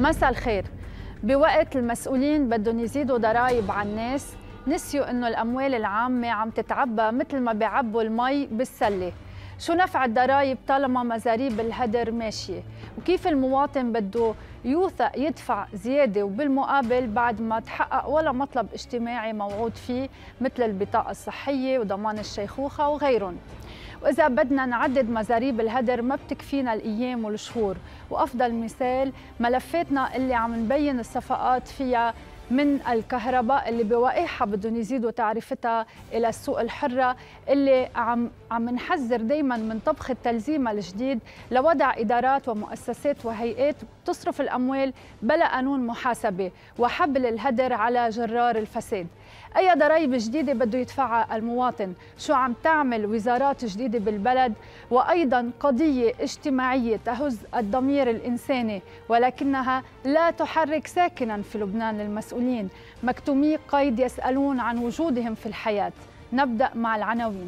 مساء الخير. بوقت المسؤولين بدهم يزيدوا ضرائب على الناس، نسيوا انه الاموال العامه عم تتعبى مثل ما بيعبوا المي بالسله. شو نفع الضرائب طالما مزاريب الهدر ماشيه؟ وكيف المواطن بده يوثق يدفع زياده وبالمقابل بعد ما تحقق ولا مطلب اجتماعي موعود فيه مثل البطاقه الصحيه وضمان الشيخوخه وغيرهم؟ وإذا بدنا نعدد مزاريب الهدر ما بتكفينا الأيام والشهور، وأفضل مثال ملفاتنا اللي عم نبين الصفقات فيها من الكهرباء اللي بوقعها بدهم يزيدوا تعرفتها إلى السوق الحرة اللي عم نحذر دايما من طبخ التلزيم الجديد لوضع إدارات ومؤسسات وهيئات تصرف الأموال بلا قانون محاسبة وحبل الهدر على جرار الفساد. أي ضرائب جديدة بده يدفعها المواطن؟ شو عم تعمل وزارات جديدة بالبلد؟ وأيضا قضية اجتماعية تهز الضمير الإنساني ولكنها لا تحرك ساكنا في لبنان للمسؤولين. مكتومي قيد يسألون عن وجودهم في الحياة. نبدأ مع العناوين.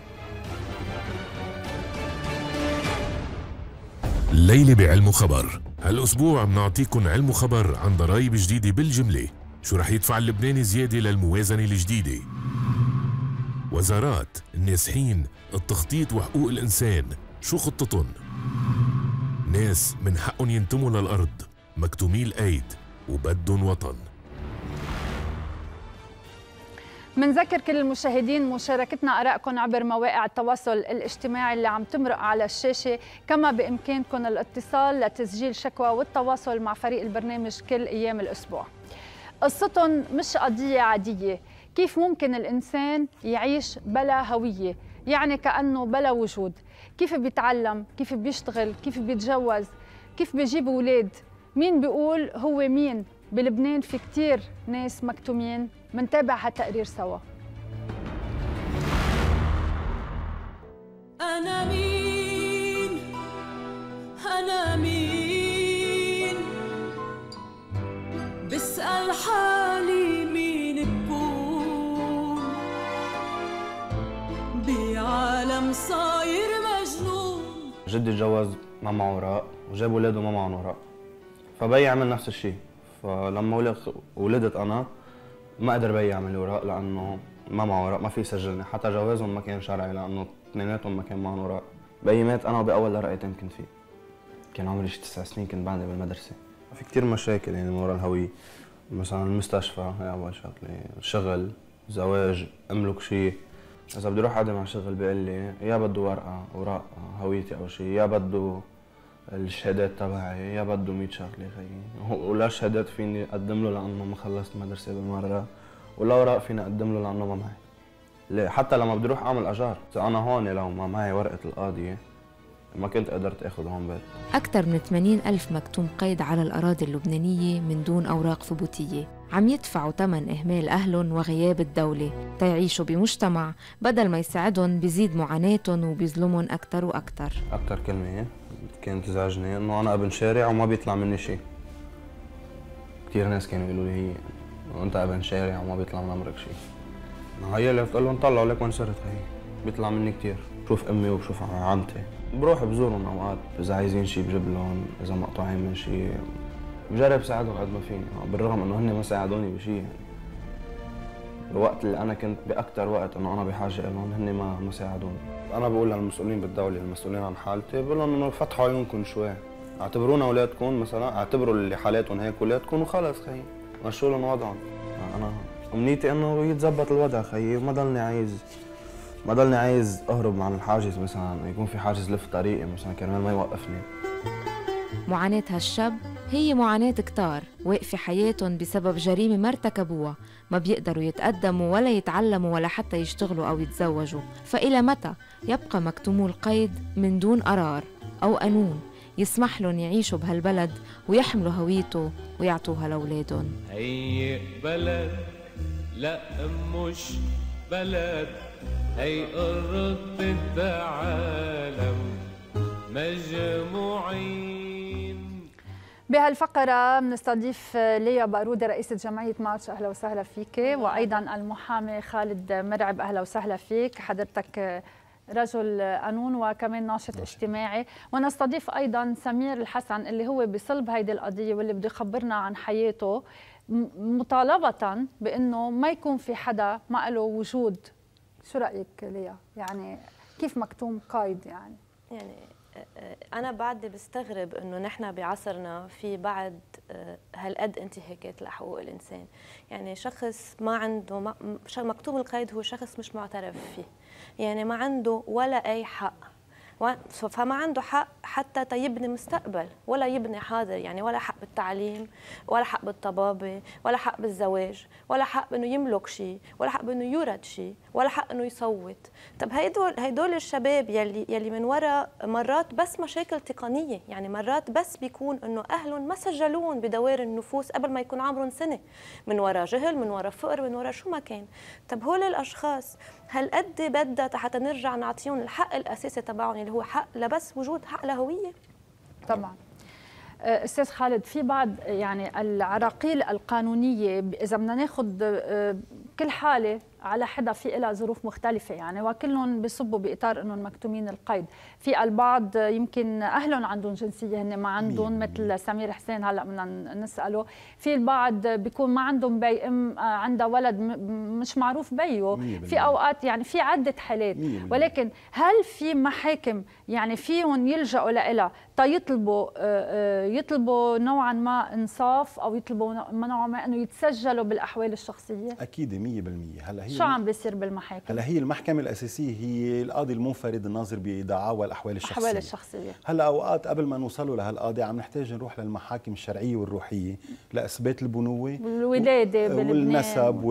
ليلة بعلم خبر. هالأسبوع بنعطيكم علم خبر عن ضرائب جديدة بالجملة. شو رح يدفع اللبناني زيادة للموازنة الجديدة؟ وزارات، النازحين، التخطيط وحقوق الإنسان، شو خطتهم؟ ناس من حقهم ينتموا للأرض، مكتومي الأيد وبدهم وطن. منذكر كل المشاهدين مشاركتنا آرائكم عبر مواقع التواصل الاجتماعي اللي عم تمرق على الشاشة، كما بإمكانكم الاتصال لتسجيل شكوى والتواصل مع فريق البرنامج كل أيام الأسبوع. قصتهم مش قضية عادية، كيف ممكن الإنسان يعيش بلا هوية، يعني كأنه بلا وجود، كيف بيتعلم، كيف بيشتغل، كيف بيتجوز، كيف بيجيب أولاد، مين بيقول هو مين؟ بلبنان في كتير ناس مكتومين. منتابع هالتقرير سوا. أنا مين؟ أنا مين؟ بسأل حالي مين بكون بعالم صاير مجنون. جدي تجوز ما معه اوراق وجاب اولاده ما معهم اوراق، فبي عمل نفس الشيء. فلما ولدت انا ما قدر بي يعمل اوراق لانه ما معه اوراق، ما في يسجلني، حتى جوازهم ما كان شرعي لانه اثنيناتهم ما كان معهم اوراق. بي مات انا باول ورقه كنت فيه، كان عمري شي 9 سنين، كنت بعدني بالمدرسه. في كثير مشاكل يعني من وراء الهويه، مثلا المستشفى هي اول شغله، شغل، زواج، املك شيء. اذا بدي اروح اقدم على شغل بيقول لي يا بده ورقه اوراق هويتي او شيء، يا بده الشهادات تبعي، يا بده 100 شغله خيي. ولا شهادات فيني اقدم له لانه ما خلصت مدرسه بالمره، ولا اوراق فيني اقدم له لانه ما معي. ليه؟ حتى لما بدي اروح اعمل اجار، اذا انا هون لو ما معي ورقه القاضيه ما كنت قدرت اخذ هون بيت. أكثر من 80,000 مكتوم قيد على الأراضي اللبنانية من دون أوراق ثبوتية، عم يدفعوا ثمن إهمال أهلهم وغياب الدولة تيعيشوا بمجتمع بدل ما يساعدهم بيزيد معاناتهم وبيظلمهم أكثر وأكثر. أكثر كلمة كانت تزعجني إنه أنا ابن شارع وما بيطلع مني شيء. كثير ناس كانوا يقولوا لي هي أنت ابن شارع وما بيطلع من عمرك شيء. هي اللي بتقول لهم طلعوا لك وين صرت هي، بيطلع مني كثير. بشوف أمي وبشوف عمتي، بروح بزورهم أوقات، إذا عايزين شيء بجيب لهم، إذا مقطوعين من شيء بجرب ساعدهم قد ما فيني، بالرغم إنه هن ما ساعدوني بشيء يعني. الوقت اللي أنا كنت بأكثر وقت إنه أنا بحاجة لهم هن ما ساعدوني. أنا بقول للمسؤولين بالدولة المسؤولين عن حالتي، بقول لهم إنه فتحوا عيونكم شوي، اعتبرونا أولادكم مثلا، اعتبروا اللي حالاتهم هيك أولادكم وخلص خيي، مشوا لهم وضعهم. أنا أمنيتي إنه يتزبط الوضع خيي، وما ضلني عايز أهرب عن الحاجز، مثلا يكون في حاجز لف طريقي مثلا كرمال ما يوقفني. معاناة هالشاب هي معاناة كتار واقفة حياتهم بسبب جريمة ما ارتكبوها، ما بيقدروا يتقدموا ولا يتعلموا ولا حتى يشتغلوا أو يتزوجوا. فإلى متى يبقى مكتومو القيد من دون قرار أو قانون يسمح لهم يعيشوا بهالبلد ويحملوا هويته ويعطوها لأولادهم؟ هي بلد لا مش بلد، هي أرض العالم مجموعين. بهالفقرة بنستضيف ليا بارودة رئيسة جمعية ماتش. أهلا وسهلا فيك. وأيضا المحامي خالد مرعب. أهلا وسهلا فيك. حضرتك رجل قانون وكمان ناشط اجتماعي، ونستضيف ايضا سمير الحسن اللي هو بصلب هيدي القضيه واللي بده يخبرنا عن حياته مطالبه بانه ما يكون في حدا ما له وجود. شو رايك ليا؟ يعني كيف مكتوم قايد يعني أنا بعد بستغرب إنه نحن بعصرنا في بعد هالقد انتهاكات لحقوق الإنسان. يعني شخص ما عنده مكتوم القيد هو شخص مش معترف فيه، يعني ما عنده ولا أي حق، فما عنده حق حتى يبني مستقبل ولا يبني حاضر، يعني ولا حق بالتعليم ولا حق بالطبابة ولا حق بالزواج ولا حق بأنه يملك شيء ولا حق بأنه يورد شيء ولا حق أنه يصوت. طب هيدول الشباب يلي من وراء مرات بس مشاكل تقنية، يعني مرات بس بيكون أنه أهلهم ما سجلون بدوائر النفوس قبل ما يكون عمرهم سنة، من وراء جهل، من وراء فقر، من وراء شو ما كان. طب هول الأشخاص هالقد بدها حتى نرجع نعطيهم الحق الأساسي تبعهم اللي هو حق لبس وجود حق لهوية؟ طبعا. استاذ خالد، في بعض يعني العراقيل القانونيه اذا بدنا ناخذ كل حاله على حدا في لها ظروف مختلفه، يعني وكلهم بيصبوا باطار انهم مكتومين القيد. في البعض يمكن اهلهم عندهم جنسيه هن ما عندهم، مثل سمير حسين هلا بدنا نساله. في البعض بيكون ما عندهم بي، ام عندها ولد مش معروف بيه. في اوقات يعني في عده حالات، ولكن هل في محاكم يعني فيهم يلجأوا لها يطلبوا نوعا ما انصاف او يطلبوا نوعا ما انه يتسجلوا بالاحوال الشخصيه؟ اكيد 100%. هلا هي شو عم بيصير بالمحاكم؟ هلا هي المحكمة الأساسية هي القاضي المنفرد الناظر بدعاوى الأحوال الشخصية. هلا أوقات قبل ما نوصلوا لهالقاضي عم نحتاج نروح للمحاكم الشرعية والروحية لإثبات البنوة والولادة والنسب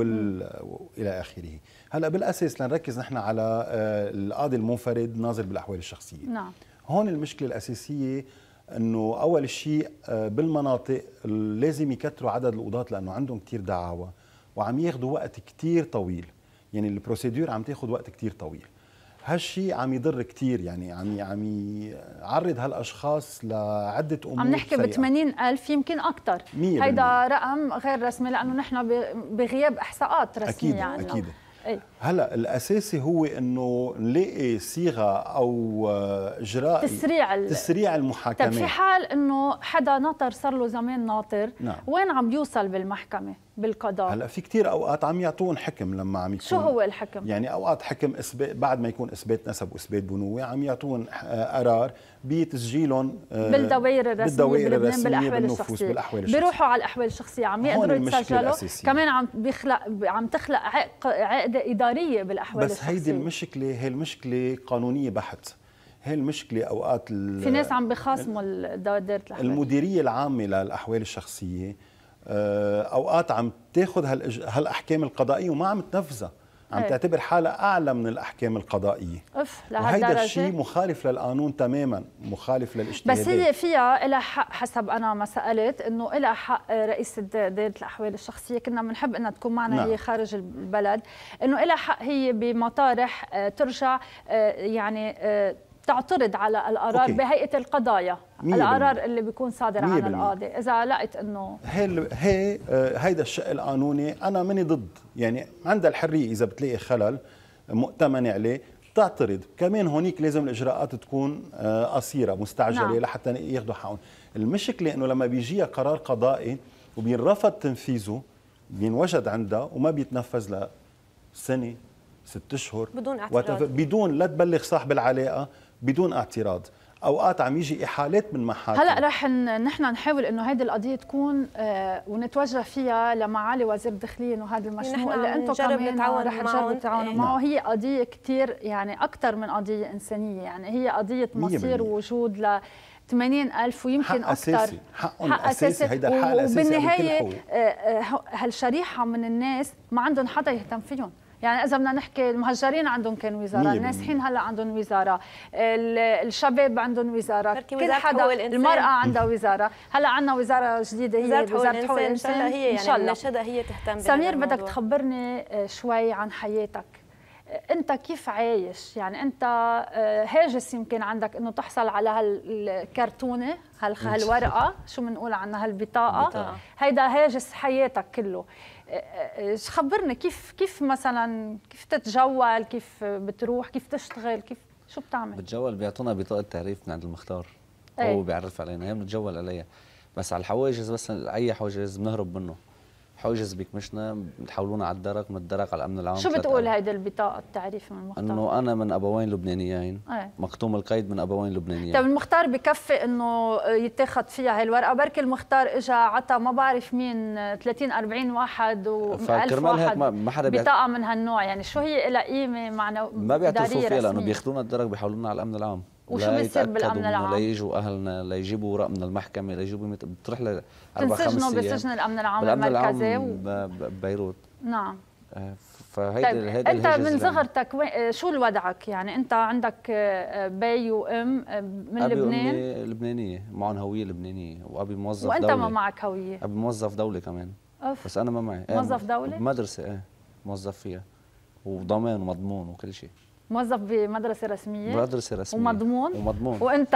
إلى آخره. هلا بالأساس لنركز نحن على القاضي المنفرد ناظر بالأحوال الشخصية. نعم. هون المشكلة الأساسية انه اول شيء بالمناطق لازم يكثروا عدد القضاة لانه عندهم كثير دعاوى وعم ياخذوا وقت كثير طويل، يعني البروسيدور عم تاخذ وقت كثير طويل. هالشيء عم يضر كثير، يعني عم يعرض هالاشخاص لعده امور. عم نحكي ب 80,000 يمكن اكثر، هيدا رقم غير رسمي لانه نحن بغياب احصاءات رسميه عندنا. اكيد. هلا الاساسي هو انه نلاقي صيغه او اجراء تسريع المحاكمه. طيب في حال انه حدا ناطر صار له زمان ناطر، نعم. وين عم بيوصل بالمحكمه بالقضاء؟ هلا في كثير اوقات عم يعطون حكم لما عم يكون. شو هو الحكم؟ يعني اوقات حكم اثبات بعد ما يكون اثبات نسب واثبات بنوه عم يعطون قرار بتسجيلهم بالدوائر الرسميه بلبنان بالاحوال الشخصيه. بيروحوا على الاحوال الشخصيه عم يقدروا يتسجلوا، كمان عم تخلق عقده اداريه بالاحوال الشخصيه. بس هيدي المشكله هي المشكله قانونيه بحت. هي المشكله اوقات في ناس عم بخاصموا دائره الاحوال. المديريه العامه للاحوال الشخصيه اوقات عم تاخذ هالاحكام القضائيه وما عم تنفذها، عم تعتبر حالها اعلى من الاحكام القضائيه. وهيدا الشيء مخالف للقانون تماما، مخالف للاجتهادات. بس هي فيها لها حق حسب انا ما سالت، انه لها حق رئيسة دائره الاحوال الشخصيه، كنا بنحب انها تكون معنا. نعم. هي خارج البلد، انه لها حق هي بمطارح ترجع يعني تعترض على القرار بهيئه القضايا، القرار اللي بيكون صادر عن القاضي اذا لقيت انه هيدا الشق القانوني انا ماني ضد، يعني عندها الحريه اذا بتلاقي خلل مؤتمن عليه تعترض. كمان هونيك لازم الاجراءات تكون قصيره مستعجله. نعم. لحتى ياخذوا حقهم. المشكله انه لما بيجيها قرار قضائي وبينرفض تنفيذه بينوجد عندها وما بيتنفذ لسنه 6 اشهر بدون اعتراض، بدون لا تبلغ صاحب العلاقه، بدون اعتراض. اوقات عم يجي احالات من محاكم. هلا رح نحن نحاول انه هيدي القضيه تكون ونتوجه فيها لمعالي وزير الداخليه، انه هذا المشروع اللي انتم كمان رح نجربوا تتعاونوا معه. هي قضيه كثير يعني اكثر من قضيه انسانيه، يعني هي قضيه مصير ووجود ل 80,000 ويمكن اكثر. حق اساسي. هيدا الحق الاساسي. وبالنهايه هالشريحه من الناس ما عندهم حدا يهتم فيهم. يعني إذا بدنا نحكي المهجرين عندهم كان وزارة، الناسحين هلا عندهم وزارة، الشباب عندهم وزارة، كل حدا، المرأة عندها وزارة، هلا عندنا وزارة جديدة هي وزارة حقوق الإنسان. إن شاء الله هي تهتم. سمير بدك تخبرني شوي عن حياتك، انت كيف عايش؟ يعني انت هاجس يمكن عندك انه تحصل على هالكرتونه هالورقه شو بنقول عنها هالبطاقه، هيدا هاجس حياتك كله. خبرني كيف مثلا كيف تتجول، كيف بتروح، كيف تشتغل، كيف شو بتعمل؟ بتجول، بيعطونا بطاقه تعريف من عند المختار، أي. هو بيعرف علينا، هي بنتجول عليها. بس على الحواجز، بس اي حواجز بنهرب منه. حواجز بيكمشنا، بتحولونا على الدرك، من الدرك على الامن العام. شو بتقول هيدي البطاقه التعريف من المختار؟ انه انا من ابوين لبنانيين، مختوم القيد من ابوين لبنانيين. طيب المختار بكفي انه يتاخذ فيها هي الورقه؟ بركي المختار اجى عطى ما بعرف مين 30 40 واحد و1000 واحد ما حدا بطاقه من هالنوع، يعني شو هي لها قيمه معنويه؟ ما بيعترفوا فيها لانه بياخذونا الدرك بيحولونا على الامن العام. وشو بيصير بالامن العام؟ ليجوا اهلنا، ليجيبوا ورق من المحكمه، ليجيبوا بتروح ل 4-5 ايام. تنسجنوا بسجن الامن العام المركزي ببيروت. نعم. فهيدي طيب انت من صغرتك شو وضعك؟ يعني انت عندك بي وام من أبي لبنان؟ وأمي لبنانيه، معهم هويه لبنانيه، وابي موظف وانت دولي. ما معك هويه؟ ابي موظف دولي كمان. أوف. بس انا ما معي. موظف دولي؟ بمدرسه موظف فيها، وضمان ومضمون وكل شيء. موظف بمدرسه رسميه؟ مدرسه رسميه ومضمون وانت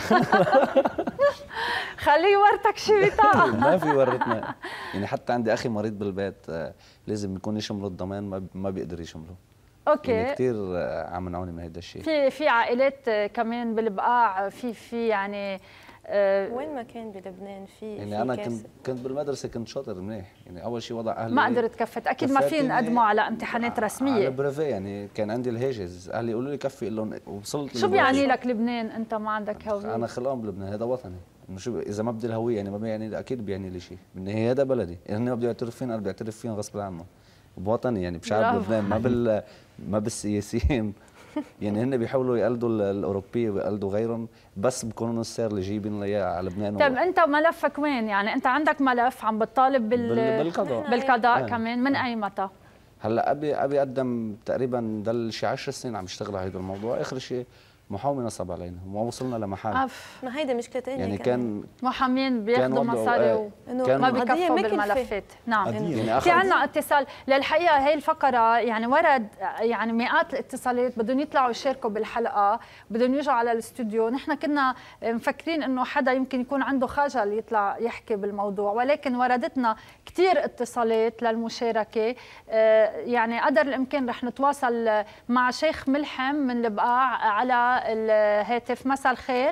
خليه يورتك شي بطاقه. ما في ورتنا، يعني حتى عندي اخي مريض بالبيت، لازم يكون يشمله الضمان، ما بيقدر يشمله. اوكي. يعني كثير عم منعوني من هذا الشيء. في عائلات كمان بالبقاع، في يعني وين ما كان بلبنان يعني انا كنت بالمدرسه، كنت شاطر منيح، يعني اول شيء وضع اهلي ما قدرت كفت، اكيد ما في نقدموا على امتحانات رسميه على بريفي، يعني كان عندي الهاجس، اهلي يقولوا لي كفي لهم، وصلت. شو بيعني لك لبنان انت ما عندك هويه؟ انا خلقان بلبنان، هذا وطني، انه شو اذا ما بدي الهويه يعني ما بيعني لي، اكيد بيعني لي شيء، بالنهايه هذا بلدي، هن ما بدي اعترف فيهم، انا بدي اعترف فيهم غصب عنهم، بوطني يعني بشعب لبنان، ما بالسياسيين. يعني هن بيحاولوا يقلدوا الاوروبي ويقلدوا غيرهم، بس بكونوا السير اللي جايبين لنا اياه على لبنان. طيب انت ملفك وين؟ يعني انت عندك ملف عم بتطالب بالقضاء كمان، من اي متى؟ هلا ابي اقدم تقريبا ضل شي 10 سنين عم يشتغل على هذا الموضوع، اخر شيء محامي نصب علينا وما وصلنا لمحل. ما هيدا مشكله ثانيه، يعني كان محامين بياخذوا مصاري وما بيكفوا بالملفات. نعم. يعني في عندنا اتصال، للحقيقه هي الفقره يعني ورد يعني مئات الاتصالات بدهم يطلعوا يشاركوا بالحلقه، بدهم يجوا على الاستوديو، نحن كنا مفكرين انه حدا يمكن يكون عنده خجل يطلع يحكي بالموضوع، ولكن وردتنا كثير اتصالات للمشاركه. يعني قدر الامكان رح نتواصل مع شيخ ملحم من البقاع على الهاتف. مساء الخير.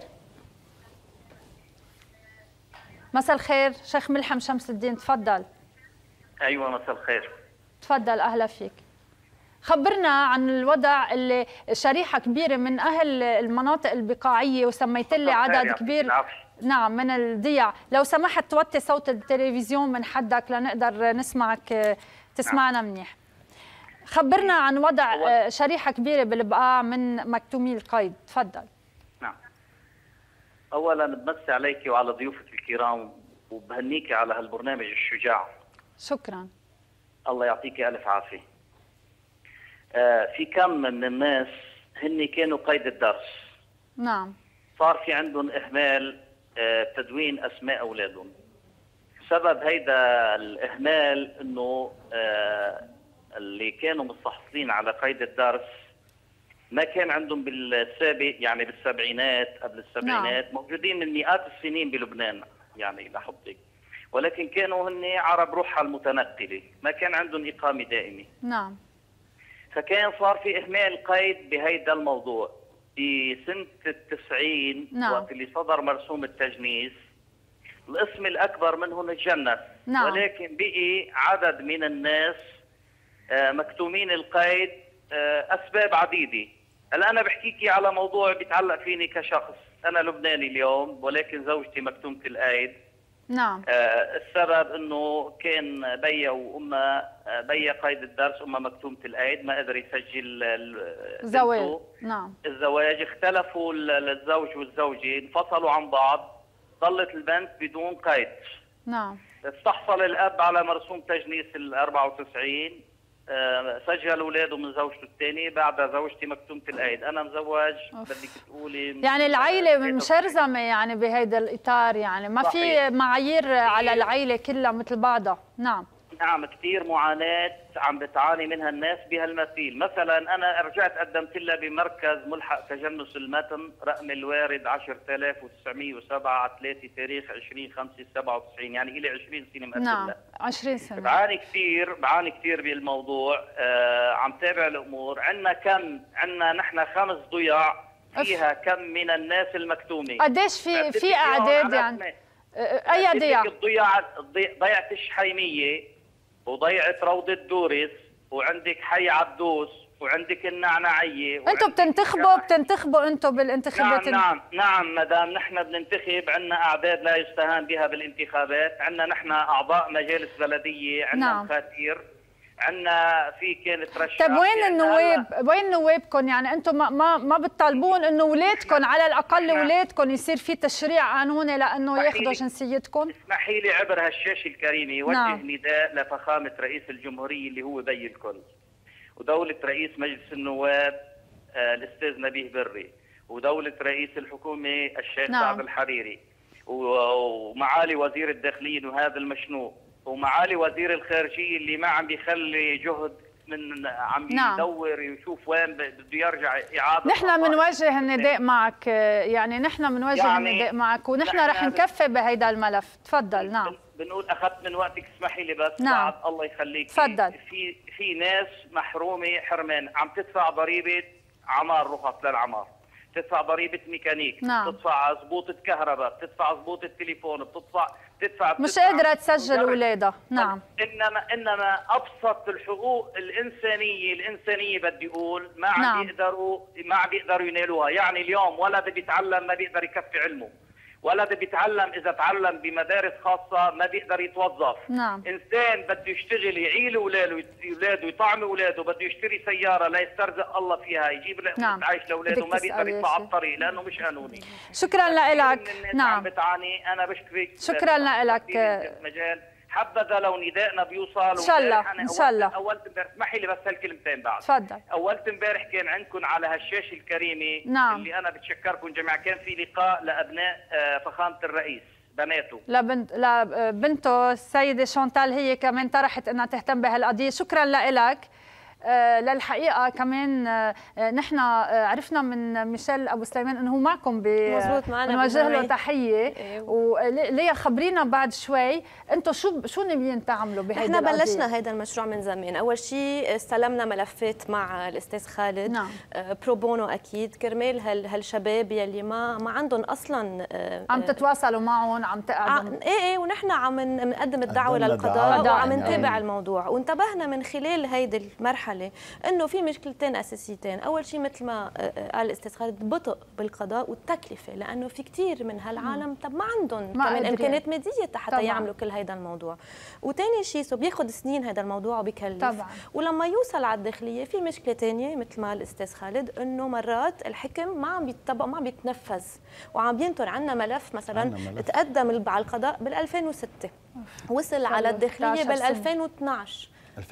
مساء الخير شيخ ملحم شمس الدين، تفضل. ايوه مساء الخير. تفضل، اهلا فيك. خبرنا عن الوضع اللي شريحه كبيره من اهل المناطق البقاعيه، وسميت لي عدد كبير نعم من الضياع، لو سمحت توطي صوت التلفزيون من حدك لنقدر نسمعك، تسمعنا منيح. خبرنا عن وضع شريحة كبيرة بالبقاع من مكتومي القيد، تفضل. نعم. أولا بمسي عليك وعلى ضيوفك الكرام، وبهنيك على هالبرنامج الشجاع. شكرا. الله يعطيك ألف عافية. في كم من الناس هن كانوا قيد الدرس. نعم. صار في عندهم إهمال تدوين أسماء أولادهم. سبب هيدا الإهمال إنه اللي كانوا مستحصلين على قيد الدرس ما كان عندهم بالسابق، يعني بالسبعينات قبل السبعينات. نعم. موجودين من مئات السنين بلبنان يعني لحظتك، ولكن كانوا هن عرب روحها المتنقلة، ما كان عندهم إقامة دائمة. نعم. فكان صار في إهمال قيد بهيدا الموضوع. بسنة ال90 نعم. وقت اللي صدر مرسوم التجنيس القسم الأكبر منهم تجنس. نعم. ولكن بقي عدد من الناس مكتومين القيد أسباب عديدة. هلا أنا بحكيكي على موضوع بيتعلق فيني كشخص، أنا لبناني اليوم ولكن زوجتي مكتومة القيد. نعم. السبب إنه كان بيا وأمها، بيا قيد الدرس، أمها مكتومة القيد، ما قدر يسجل الزواج. نعم. الزواج، اختلفوا الزوج والزوجة، انفصلوا عن بعض، ظلت البنت بدون قيد. نعم. استحصل الأب على مرسوم تجنيس ال94، سجل اولاده من زوجته الثانيه، بعدها زوجتي مكتومه الايد، انا مزوج. بدك تقولي يعني العائله مشرزمه يعني بهيدا الاطار، يعني ما في معايير على العائله كلها مثل بعضها. نعم. نعم كثير معاناة عم بتعاني منها الناس بهالمثيل. مثلا أنا رجعت قدمت لها بمركز ملحق تجنس المتن رقم الوارد 10907 على 3 تاريخ 20/5/97، يعني إلي 20 سنة مقدم نعم لها. 20 سنة. بعاني كثير بالموضوع. عم تابع الأمور. عندنا نحن 5 ضياع فيها كم من الناس المكتومة. قديش في أعداد يعني؟ أي ضياع؟ ضيعة الشحيمية، وضيعة روضة دورس، وعندك حي عبدوس، وعندك النعنعية. انتم بتنتخبوا انتم بالانتخابات؟ نعم مدام، نحن بننتخب. عندنا اعداد لا يستهان بها بالانتخابات. عندنا نحن اعضاء مجالس بلديه، عندنا مخاتير، عندنا في كانت رشاح. طيب وين النواب؟ وين نوابكم؟ يعني انتم ما بتطالبون انه اولادكم على الاقل اولادكم يصير في تشريع قانوني لانه ياخذوا جنسيتكم؟ اسمحي لي عبر هالشاشه الكريمه وجه نداء لفخامه رئيس الجمهوريه اللي هو بي الكل، ودوله رئيس مجلس النواب الاستاذ نبيه بري، ودوله رئيس الحكومه الشيخ سعد الحريري، ومعالي وزير الداخليه وهذا المشنوق، ومعالي وزير الخارجيه اللي ما عم بيخلي جهد من عم يدور يشوف وين بده يرجع اعاده. نحن بنوجه النداء معك، يعني نحن بنوجه النداء معك، ونحن رح نكفي بهيدا الملف. تفضل. نعم بنقول اخذت من وقتك، اسمحي لي بس. نعم. بعد الله يخليك. تفضل. في ناس محرومه حرمان، عم تدفع ضريبه عمار، رخص للعمار، بتدفع ضريبه ميكانيك، نعم. بتدفع ضبوطه كهرباء، بتدفع ضبوطه تليفون، بتدفع مش قادره تسجل اولادها. نعم. انما ابسط الحقوق الانسانيه بدي اقول ما عم بيقدروا ينالوها. يعني اليوم ولد بيتعلم ما بيقدر يكفي علمه، ولد بيتعلم اذا تعلم بمدارس خاصه ما بيقدر يتوظف. نعم. انسان بده يشتغل يعيل اولاده ويطعم اولاده، بده يشتري سياره لا يسترزق الله فيها، يجيب لقمه عيش لاولاده، ما بيقدر يطلع على الطريق لانه مش قانوني. شكرا لك. نعم بتعاني. انا بشكرك. شكرا لك. مجال حبذا لو ندائنا بيوصل. ان شاء الله ان شاء الله. اول امبارح اسمحي لي بس هالكلمتين بعد. تفضل. اول امبارح كان عندكم على هالشاشه الكريمه. نعم. اللي انا بتشكركم جميعا، كان في لقاء لابناء فخامه الرئيس، بناته لبنته السيده شونتال، هي كمان طرحت انها تهتم بهالقضيه. شكرا لك. للحقيقه كمان نحن عرفنا من ميشيل ابو سليمان انه هو معكم مزبوط معنا، بنوجه له تحيه. وليا خبرينا بعد شوي انتم شو ناويين تعملوا بهيدا القضيه؟ نحن بلشنا هذا المشروع من زمان. اول شيء استلمنا ملفات مع الاستاذ خالد. نعم. بروبونو اكيد كرمال هالشباب يلي ما عندهم اصلا. عم تتواصلوا معهم، عم تقعدوا؟ ايه ونحن عم نقدم الدعوه للقضاء وعم نتابع الموضوع. وانتبهنا من خلال هيدي المرحله انه في مشكلتين اساسيتين. اول شيء مثل ما قال الاستاذ خالد، بطء بالقضاء والتكلفه، لانه في كثير من هالعالم ما عندهم كمان امكانيات ماديه حتى يعملوا كل هيدا الموضوع. وثاني شيء بياخذ سنين هذا الموضوع وبكلف طبعا. ولما يوصل على الداخليه في مشكله ثانيه مثل ما الاستاذ خالد، انه مرات الحكم ما عم بيطبق، ما عم بيتنفذ وعم بينطر. عندنا ملف مثلا تقدم على القضاء بال 2006 وصل على الداخليه بال 2012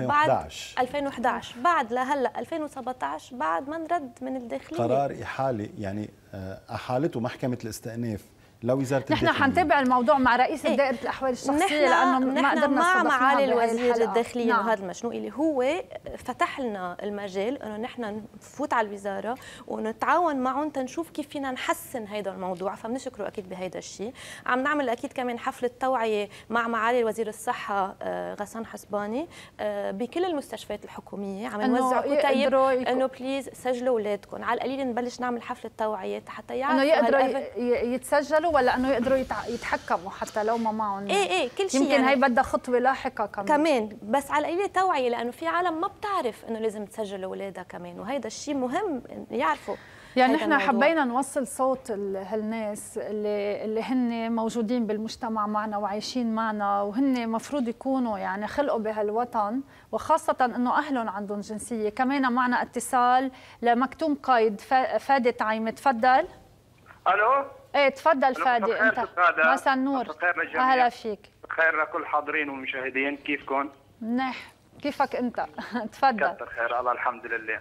2011 بعد لهلا 2017 بعد ما نرد من الداخليه قرار احاله، يعني احالته محكمه الاستئناف لوزاره الداخليه. نحن حنتابع الموضوع مع رئيس دائره الاحوال الشخصيه لانه ما قدرنا مع معالي الوزير الداخليه. نعم. وهذا المشنوق اللي هو فتح لنا المجال انه نحن نفوت على الوزاره ونتعاون معهم تنشوف كيف فينا نحسن هذا الموضوع. فبنشكره اكيد بهذا الشيء. عم نعمل اكيد كمان حفله توعيه مع معالي وزير الصحه غسان حسباني بكل المستشفيات الحكوميه. عم نوزع كتيب انه بليز سجلوا اولادكم. على القليل نبلش نعمل حفله توعيه حتى يعرفوا انه يقدروا يتسجلوا ولا انه يقدروا يتحكموا حتى لو ما معهم. ايه كل شيء. يمكن يعني هي بدها خطوه لاحقه كمان بس على القليل توعيه، لانه في عالم ما بتعرف انه لازم تسجل اولادها كمان، وهذا الشيء مهم يعرفوا. يعني نحن حبينا نوصل صوت هالناس اللي هن موجودين بالمجتمع معنا وعايشين معنا، وهن مفروض يكونوا يعني خلقوا بهالوطن، وخاصة انه اهلهم عندهم جنسية. كمان معنا اتصال لمكتوم قيد فادي طعيمة. تفضل. الو. ايه تفضل فادي. انت مساء النور. اهلا فيك. بخير لكل الحاضرين والمشاهدين، كيفكم؟ منيح. كيفك انت؟ تفضل. كثر خير الله الحمد لله.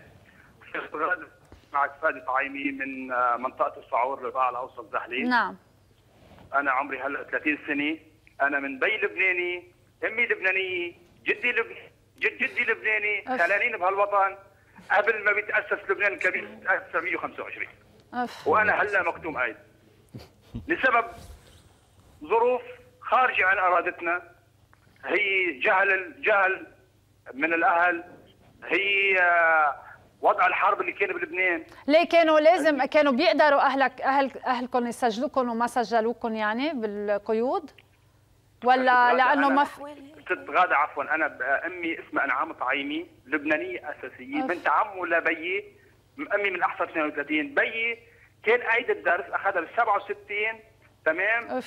معك فادي طعيمي من منطقة الصعور رباع الأوسط زحلين. نعم. أنا عمري هلا 30 سنة، أنا من بي لبناني، أمي لبنانية، جدي لبناني، خلانين بهالوطن قبل ما بيتاسس لبنان الكبير 1925. وانا هلا مكتوم ايد لسبب ظروف خارجه عن ارادتنا، هي جهل من الاهل، هي وضع الحرب اللي كان بلبنان. ليه كانوا بيقدروا اهلكم يسجلوكم وما سجلوكم يعني بالقيود؟ ولا لانه ما ست غاده عفوا، انا امي اسمها انعام طعيمي، لبنانيه اساسيه، بنت عمه لبيي، امي من احصى 32، بيي كان قايد الدرس اخذها بال 67 تمام.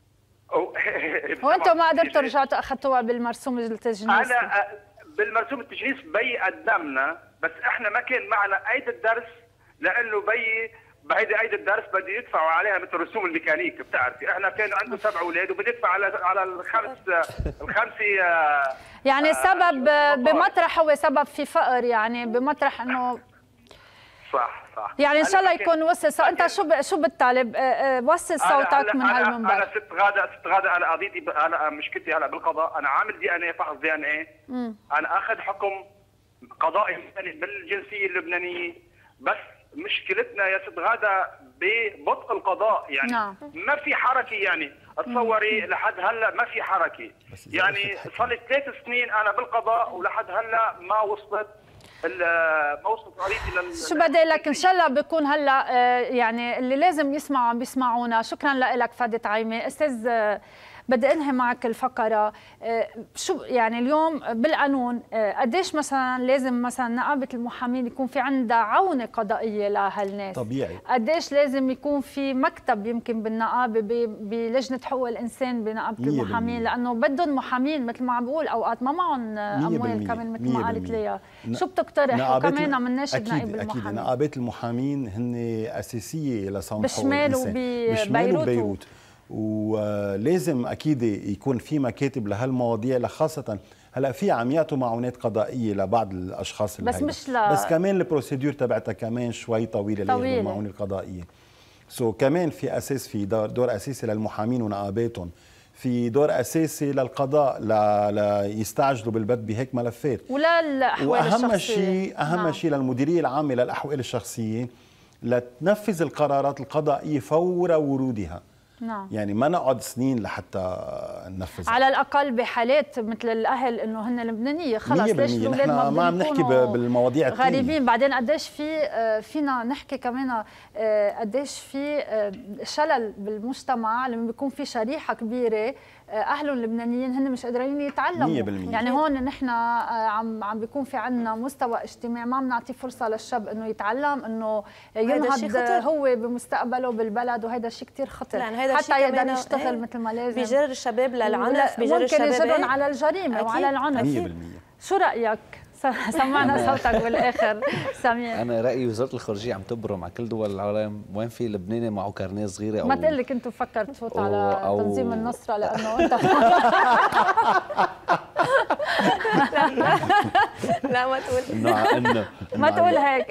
وانتم ما قدرتوا رجعتوا اخذتوها بالمرسوم التجنيس؟ انا بالمرسوم التجنيس بيي قدمنا، بس احنا ما كان معنا قايد الدرس، لانه بيي بعد قايد الدرس بده يدفعوا عليها مثل رسوم الميكانيك، بتعرفي احنا كان عنده 7 اولاد وبده يدفع على الخمسه يعني السبب بمطرح هو سبب في فقر، يعني بمطرح انه صح يعني ان شاء الله يكون وصل. انت شو بتطالب؟ وصل صوتك من هالمنبر. انا ست غاده انا قضيتي، انا مشكلتي هلا بالقضاء، انا عامل DNA فحص DNA، انا اخذ حكم قضائي بالجنسيه اللبنانيه، بس مشكلتنا يا ست غاده ببطء القضاء، يعني ما في حركه، يعني تصوري لحد هلا ما في حركه، يعني صار لي 3 سنين انا بالقضاء ولحد هلا ما وصلت قضيتي شو بدي لك، ان شاء الله بيكون هلا يعني اللي لازم يسمعوا عم بيسمعونا. شكرا لك فادي طعيمي. استاذ بدي انهي معك الفقره، شو يعني اليوم بالقانون قديش مثلا لازم مثلا نقابه المحامين يكون في عندها عونه قضائيه لهالناس؟ طبيعي. قديش لازم يكون في مكتب يمكن بالنقابه بلجنه حقوق الانسان بنقابه المحامين، لانه بدهم محامين مثل ما عم بقول اوقات ما معهم اموال كمان مثل ما قالت ليا. شو بتقترح؟ وكمان من ناشد نائب المحامين. اكيد نقابات المحامين هن اساسيه لصون حقوق الانسان بشمال وبيروت، ولازم اكيد يكون في مكاتب لهالمواضيع، خاصه هلا في عم يعطوا معونات قضائيه لبعض الاشخاص اللي بس كمان البروسيدور تبعتها كمان شوي طويله المعونه القضائيه. كمان في اساس، في دور اساسي للمحامين ونقاباتهم، في دور اساسي للقضاء ليستعجلوا بالبت بهيك ملفات، ولا الاحوال الشخصيه. اهم شيء للمديريه العامه للاحوال الشخصيه لتنفذ القرارات القضائيه فور ورودها. نعم. يعني ما نقعد سنين لحتى ننفذ، على الاقل بحالات مثل الاهل انه هن لبنانيه خلص، ليش الاولاد ما عم نحكي بالمواضيع غريبين. بعدين قديش فينا نحكي كمان قديش في شلل بالمجتمع لما بيكون في شريحه كبيره اهلهم اللبنانيين هن مش قادرين يتعلموا. 100%. يعني هون نحن عم بيكون في عندنا مستوى اجتماعي ما بنعطي فرصه للشاب انه يتعلم، انه ينهض هو بمستقبله بالبلد، وهذا شيء كثير خطر حتى يقدر يشتغل مثل ما لازم. بيجر الشباب للعنف، بيجر الشباب ممكن يجرهم على الجريمه وعلى العنف. 100%. شو رايك؟ سمعنا صوتك بالاخر سمير. انا رايي وزاره الخارجيه عم تبرم على كل دول العالم، وين في لبناني معه كارنيه صغيره ما تقول لي كنت بفكر تفوت على تنظيم النصره لانه انت لا ما تقول ما تقول هيك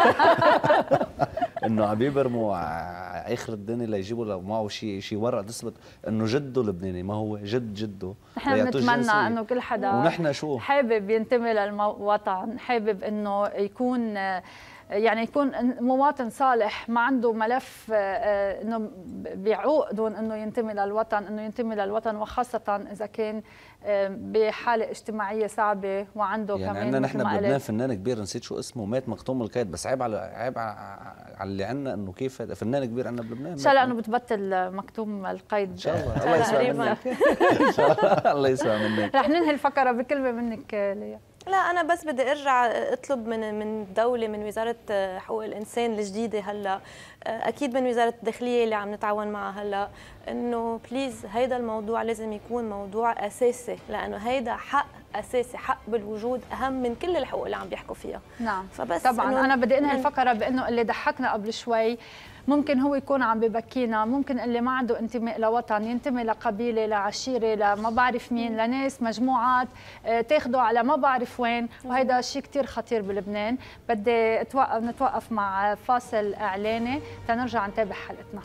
انه عم يبرموا اخر الدنيا ليجيبوا له معه شيء ورقه تثبت انه جده لبناني، ما هو جده. نحن بنتمنى انه كل حدا ونحن شو حابب ينتمي للوطن، حابب انه يكون يعني يكون مواطن صالح، ما عنده ملف انه بيعوق دون انه ينتمي للوطن، انه ينتمي للوطن، وخاصه اذا كان بحاله اجتماعيه صعبه وعنده يعني كمان. عندنا نحن بلبنان فنان كبير نسيت شو اسمه، مات مقطوم القيد، بس عيب على اللي عندنا انه كيف فنان كبير عندنا بلبنان. ان شاء الله انه بتبطل مكتوم القيد. ان شاء الله. الله يسمع منك. ان شاء الله الله يسمع منك. رح ننهي الفقره بكلمه منك ليا. لا أنا بس بدي أرجع أطلب من الدولة، من وزارة حقوق الإنسان الجديدة هلا، أكيد من وزارة الداخلية اللي عم نتعاون معها هلا، إنه بليز هيدا الموضوع لازم يكون موضوع أساسي، لأنه هيدا حق أساسي، حق بالوجود أهم من كل الحقوق اللي عم بيحكوا فيها. نعم فبس طبعا أنا بدي أنهي الفقرة بأنه اللي ضحكنا قبل شوي ممكن هو يكون عم ببكينا، ممكن اللي ما عنده انتماء لوطن ينتمي لقبيلة، لعشيرة، لما بعرف مين، لناس، مجموعات تاخده على ما بعرف وين، وهيدا شيء كتير خطير بلبنان. بدي نتوقف مع فاصل إعلاني تنرجع نتابع حلقتنا.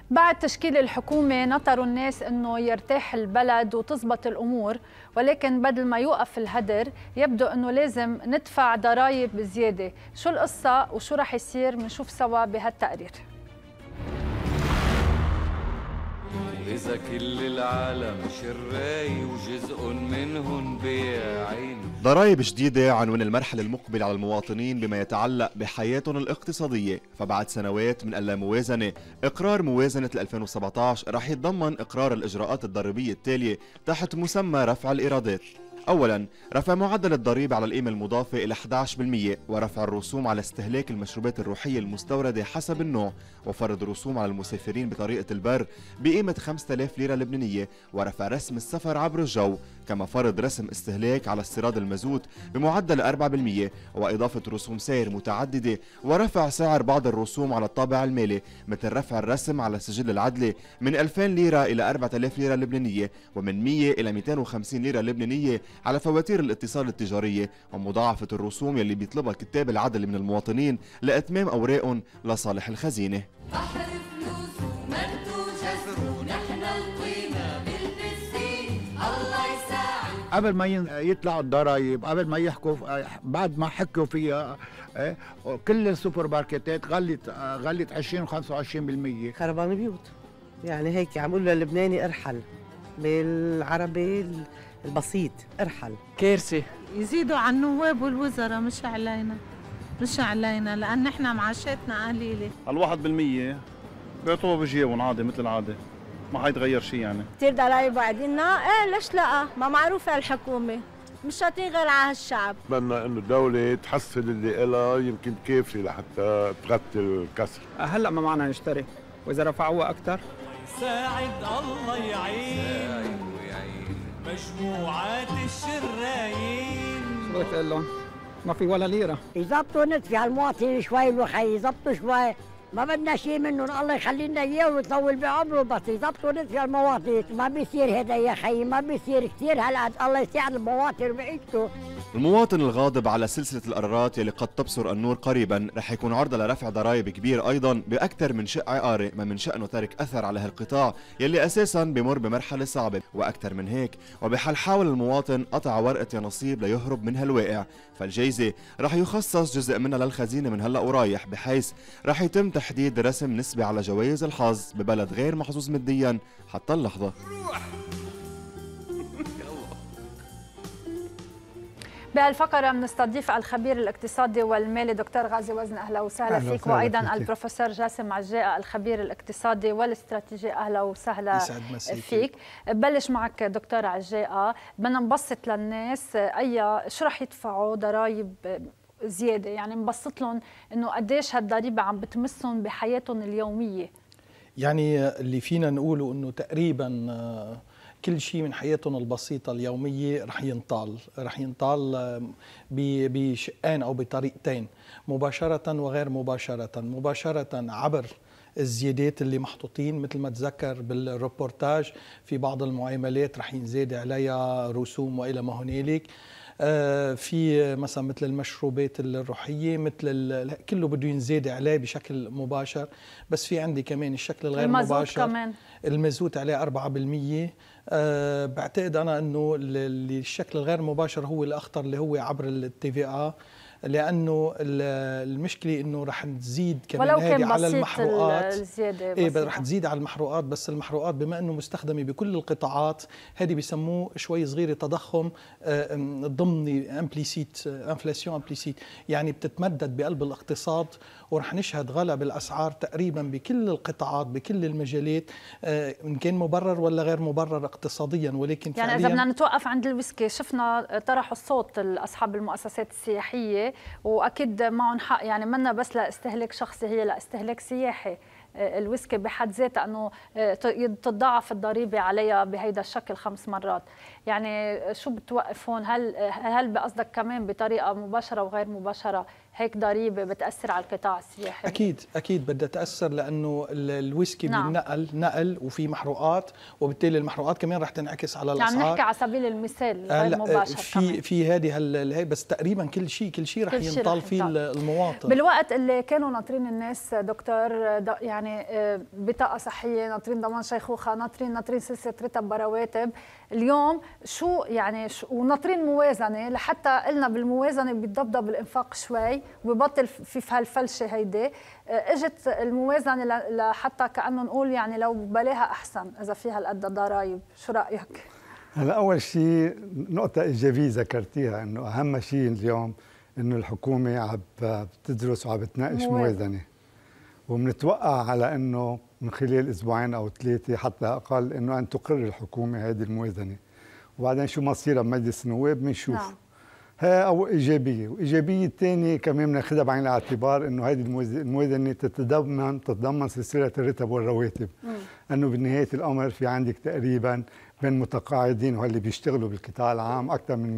بعد تشكيل الحكومة نطروا الناس أنه يرتاح البلد وتزبط الأمور، ولكن بدل ما يوقف الهدر يبدو أنه لازم ندفع ضرائب زيادة. شو القصة وشو رح يصير؟ منشوف سوا بهالتقرير. إذا كل العالم شراي وجزء منهم بيعين. ضرائب جديدة عنوان المرحلة المقبلة على المواطنين بما يتعلق بحياتهم الاقتصادية. فبعد سنوات من اللاموازنة، إقرار موازنة 2017 رح يتضمن إقرار الإجراءات الضريبية التالية تحت مسمى رفع الإيرادات. أولاً، رفع معدل الضريبة على القيمة المضافة إلى 11%، ورفع الرسوم على استهلاك المشروبات الروحية المستوردة حسب النوع، وفرض رسوم على المسافرين بطريقة البر بقيمة 5000 ليرة لبنانية، ورفع رسم السفر عبر الجو، كما فرض رسم استهلاك على استيراد المازوت بمعدل 4%، وإضافة رسوم سير متعددة، ورفع سعر بعض الرسوم على الطابع المالي، مثل رفع الرسم على السجل العدلي من 2000 ليرة إلى 4000 ليرة لبنانية، ومن 100 إلى 250 ليرة لبنانية على فواتير الاتصال التجارية، ومضاعفة الرسوم يلي بيطلبها كتاب العدل من المواطنين لإتمام أوراقهم لصالح الخزينة. بحر فلوس ومرد وجسر ونحن القيمة بالمسكين الله يساعد. قبل ما يطلعوا الضرايب، قبل ما يحكوا، بعد ما حكوا فيها كل السوبر ماركتات غلت 20 و 25%. خربان بيوت، يعني هيك عم بقول للبناني ارحل، بالعربي البسيط ارحل. كارثة. يزيدوا على النواب والوزراء، مش علينا لأن نحن معاشاتنا قليلة. 1% بيعطوها بجيبهم عادي مثل العادة، ما حيتغير شيء يعني. كثير ضرايب وعدنا، ايه ليش لا؟ ما معروفة الحكومة، مش شاطين غير على هالشعب. بتمنى انه الدولة تحسن اللي إلها، يمكن تكافي لحتى تغطي الكسر. هلا ما معنا نشتري، وإذا رفعوها أكثر ساعد الله يعين مجموعات الشرايين. شو بدك تقول لهم؟ ما في ولا ليرة. يظبطوا ندفع المواطنين شوي الوخي، يظبطوا شوي، ما بدنا شيء منهم، الله يخلي لنا اياه ويطول بعمره، بس يظبطوا ندفع المواطنين. ما بيصير هذا يا خيي، ما بيصير كثير هالقد، الله يساعد المواطن بعيشته. المواطن الغاضب على سلسلة القرارات يلي قد تبصر النور قريبا رح يكون عرضة لرفع ضرائب كبير أيضا بأكثر من شق عقاري، ما من شأنه ترك أثر على هالقطاع يلي أساسا بمر بمرحلة صعبة. وأكثر من هيك، وبحال حاول المواطن قطع ورقة يا نصيب ليهرب من هالواقع، فالجايزة رح يخصص جزء منها للخزينة من هلأ ورايح، بحيث رح يتم تحديد رسم نسبة على جوائز الحظ ببلد غير محظوظ ماديا حتى اللحظة. بهالفقرة بنستضيف الخبير الاقتصادي والمالي دكتور غازي وزن. أهلا وسهلا فيك. وأيضا البروفيسور جاسم عجاء الخبير الاقتصادي والاستراتيجي. أهلا وسهلا فيك. بلش معك دكتور عجاء، بدنا نبسط للناس شو رح يدفعوا ضرائب زيادة، يعني نبسط لهم إنه قديش هالضريبة عم بتمسهم بحياتهم اليومية. يعني اللي فينا نقوله إنه تقريبا كل شيء من حياتهم البسيطة اليومية رح ينطال بشقين أو بطريقتين، مباشرة وغير مباشرة. مباشرة عبر الزيادات اللي محطوطين، مثل ما تذكر بالريبورتاج في بعض المعاملات رح ينزاد عليها رسوم وإلى ما هنالك. في مثلا مثل المشروبات الروحيه، مثل كله بده ينزاد عليه بشكل مباشر. بس في عندي كمان الشكل الغير مباشر، كمان المازوت عليه 4%. بعتقد انا انه الشكل الغير مباشر هو الاخطر، اللي هو عبر الTVA، لانه المشكله انه رح تزيد كمان هذه على المحروقات. ايه رح تزيد على المحروقات، بس المحروقات بما انه مستخدمه بكل القطاعات، هذه بسموه شوي صغيره تضخم ضمني امبليسيت، انفلاسيون امبليسيت، يعني بتتمدد بقلب الاقتصاد، ورح نشهد غلاء بالاسعار تقريبا بكل القطاعات بكل المجالات، ان كان مبرر ولا غير مبرر اقتصاديا. ولكن يعني اذا بدنا نتوقف عند الويسكي، شفنا طرحوا الصوت اصحاب المؤسسات السياحيه، واكيد معهم حق، يعني منا بس لاستهلاك شخصي، هي لاستهلاك سياحي. الويسكي بحد ذاتها انه تتضاعف الضريبه عليها بهيدا الشكل 5 مرات. يعني شو بتوقف هون؟ هل بقصدك كمان بطريقه مباشره وغير مباشره هيك ضريبه بتاثر على القطاع السياحي؟ اكيد بدها تاثر، لانه الويسكي نعم. بينقل نقل وفي محروقات، وبالتالي المحروقات كمان رح تنعكس على الاسعار. يعني نحكي على سبيل المثال غير مباشر في هذه بس تقريبا كل شيء رح ينطال فيه المواطن. بالوقت اللي كانوا ناطرين الناس دكتور يعني بطاقه صحيه، ناطرين ضمان شيخوخه، ناطرين سلسله رتب رواتب، اليوم شو يعني وناطرين موازنه لحتى قلنا بالموازنه بيتضبضب الانفاق شوي وببطل في هالفلشه هيدي، اجت الموازنه لحتى كانه نقول يعني لو بلاها احسن اذا فيها هالقد ضرائب، شو رايك؟ هلا اول شيء نقطه ايجابيه ذكرتيها، انه اهم شيء اليوم انه الحكومه عم بتدرس وعم بتناقش موازنه، وبنتوقع على انه من خلال اسبوعين او 3 حتى اقل انه ان تقر الحكومه هذه الموازنه، وبعدين شو مصيرها بمجلس النواب بنشوف. نعم. ها او ايجابيه، وايجابيه الثانيه كمان بناخذها بعين الاعتبار انه هذه الموازنه تتضمن سلسله الرتب والرواتب، انه بنهايه الامر في عندك تقريبا بين متقاعدين وهاللي بيشتغلوا بالقطاع العام اكثر من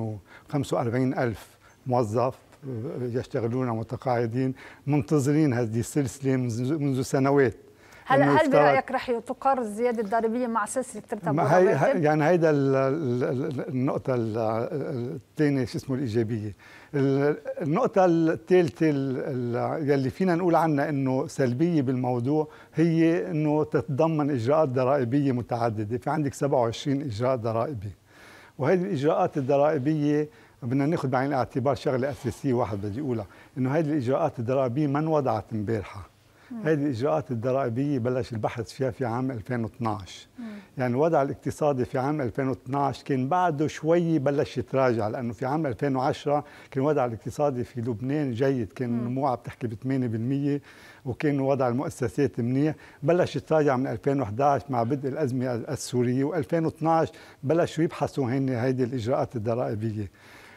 245,000 موظف يشتغلون متقاعدين منتظرين هذه السلسله منذ سنوات. هل برايك رح تقر الزياده الضريبيه مع سلسله رتب والرواتب؟ يعني هيدا النقطه الثانيه شو اسمه الايجابيه. النقطه الثالثه يلي فينا نقول عنها انه سلبيه بالموضوع هي انه تتضمن اجراءات ضرائبيه متعدده، في عندك 27 اجراء ضرائبي، وهذه الاجراءات الضرائبيه بدنا ناخذ بعين الاعتبار شغله اساسيه واحد بدي اقولها، انه هذه الاجراءات الضرائبيه ما انوضعت امبارحه. هذه الإجراءات الضرائبية بلش البحث فيها في عام 2012. يعني الوضع الاقتصادي في عام 2012 كان بعده شوي بلش يتراجع، لأنه في عام 2010 كان الوضع الاقتصادي في لبنان جيد، كان النمو عم تحكي ب 8%، وكان وضع المؤسسات منيح. بلش يتراجع من 2011 مع بدء الأزمة السورية، و2012 بلشوا يبحثوا هذه الإجراءات الضرائبية.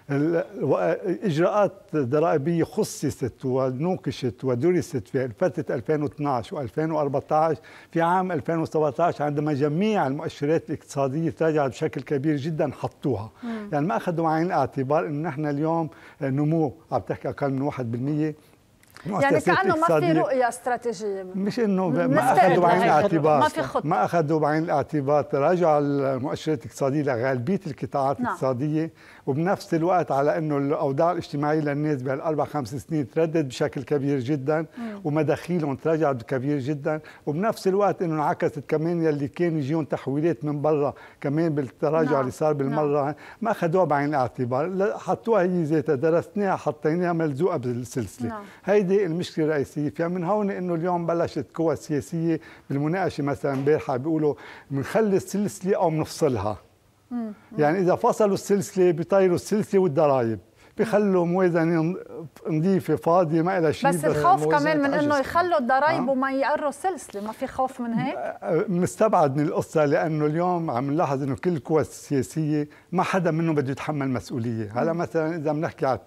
الإجراءات الضرائبية خصصت ونوقشت ودرست في فترة 2012 و2014. في عام 2017 عندما جميع المؤشرات الاقتصادية تراجعت بشكل كبير جدا حطوها. يعني ما أخذوا بعين الاعتبار إنه نحن اليوم نمو عم تحكي أقل من 1%. يعني كأنه ما في رؤية استراتيجية، مش انه ما اخذوا بعين الاعتبار، ما اخذوا بعين الاعتبار تراجع المؤشرات الاقتصادية لغالبية القطاعات الاقتصادية، وبنفس الوقت على انه الاوضاع الاجتماعية للناس بهالاربع 5 سنين تردد بشكل كبير جدا، ومداخيلهم تراجعت بكبير جدا، وبنفس الوقت انه انعكست كمان يلي كان يجيهم تحويلات من برا كمان بالتراجع اللي صار بالمرة. ما اخذوها بعين الاعتبار، حطوها هي ذاتها، درسناها حطيناها ملزوقة بالسلسلة. هيدي المشكله الرئيسيه فيها. من هون انه اليوم بلشت قوى سياسيه بالمناقشه، مثلا امبارحه بيقولوا بنخلي السلسله او بنفصلها. يعني اذا فصلوا السلسله بيطيروا السلسله والضرائب، بيخلوا موازنه نظيفه فاضيه ما لها شيء. بس الخوف كمان من انه يخلوا الضرائب وما يقروا السلسله، ما في خوف من هيك؟ مستبعد من القصه، لانه اليوم عم نلاحظ انه كل القوى السياسيه ما حدا منهم بده يتحمل مسؤوليه. هلا مثلا اذا بنحكي على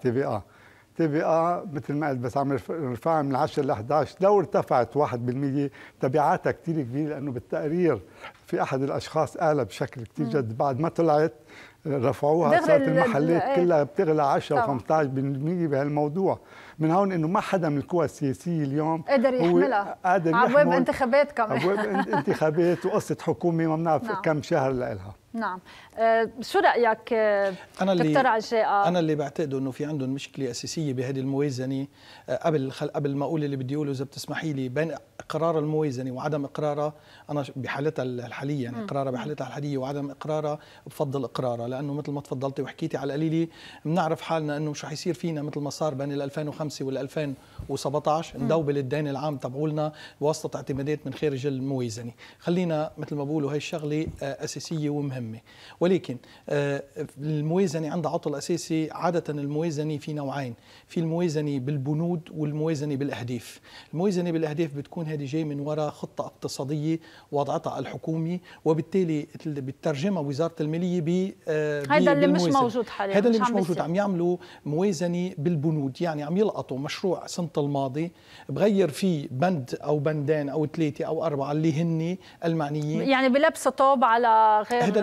TVA مثل ما قلت بس عم نرفعها من 10 ل 11، لو ارتفعت 1% تبعاتها كثير كبيره، لانه بالتقرير في احد الاشخاص قال بشكل كثير جد بعد ما طلعت رفعوها، صارت المحلات كلها بتغلى 10 و 15% بهالموضوع. من هون انه ما حدا من القوى السياسيه اليوم قادر يحملها، ابواب انتخابات كمان، ابواب انتخابات وقصه حكومه ما بنعرف كم شهر لها. نعم. شو رايك دكتور عجاء؟ انا اللي بعتقده انه في عندهم مشكله اساسيه بهذه الموازنه. قبل ما اقول اللي بدي اقوله اذا بتسمحي لي، بين اقرار الموازنه وعدم اقرارها، انا بحالتها الحاليه يعني اقرارها بحالتها الحاليه وعدم اقرارها بفضل اقرارها، لانه مثل ما تفضلتي وحكيتي على القليله بنعرف حالنا انه مش رح يصير فينا مثل ما صار بين 2005 وال 2017 ندوبل الدين العام تبعولنا بواسطه اعتمادات من خارج الموازنه. خلينا مثل ما بقولوا هي الشغله اساسيه ومهمه، ولكن الموازنه عندها عطل اساسي. عاده الموازنه في نوعين، في الموازنه بالبنود والموازنه بالاهداف. الموازنه بالاهداف بتكون هذه جاي من وراء خطه اقتصاديه وضعتها الحكومه، وبالتالي بتترجمها وزاره الماليه هذا اللي مش موجود حاليا. هذا اللي مش موجود. عم يعملوا موازنه بالبنود، يعني عم يلقطوا مشروع سنه الماضي بغير فيه بند او بندين او 3 أو 4 اللي هن المعنيين، يعني بلبسوا طوب على غير هذا اللي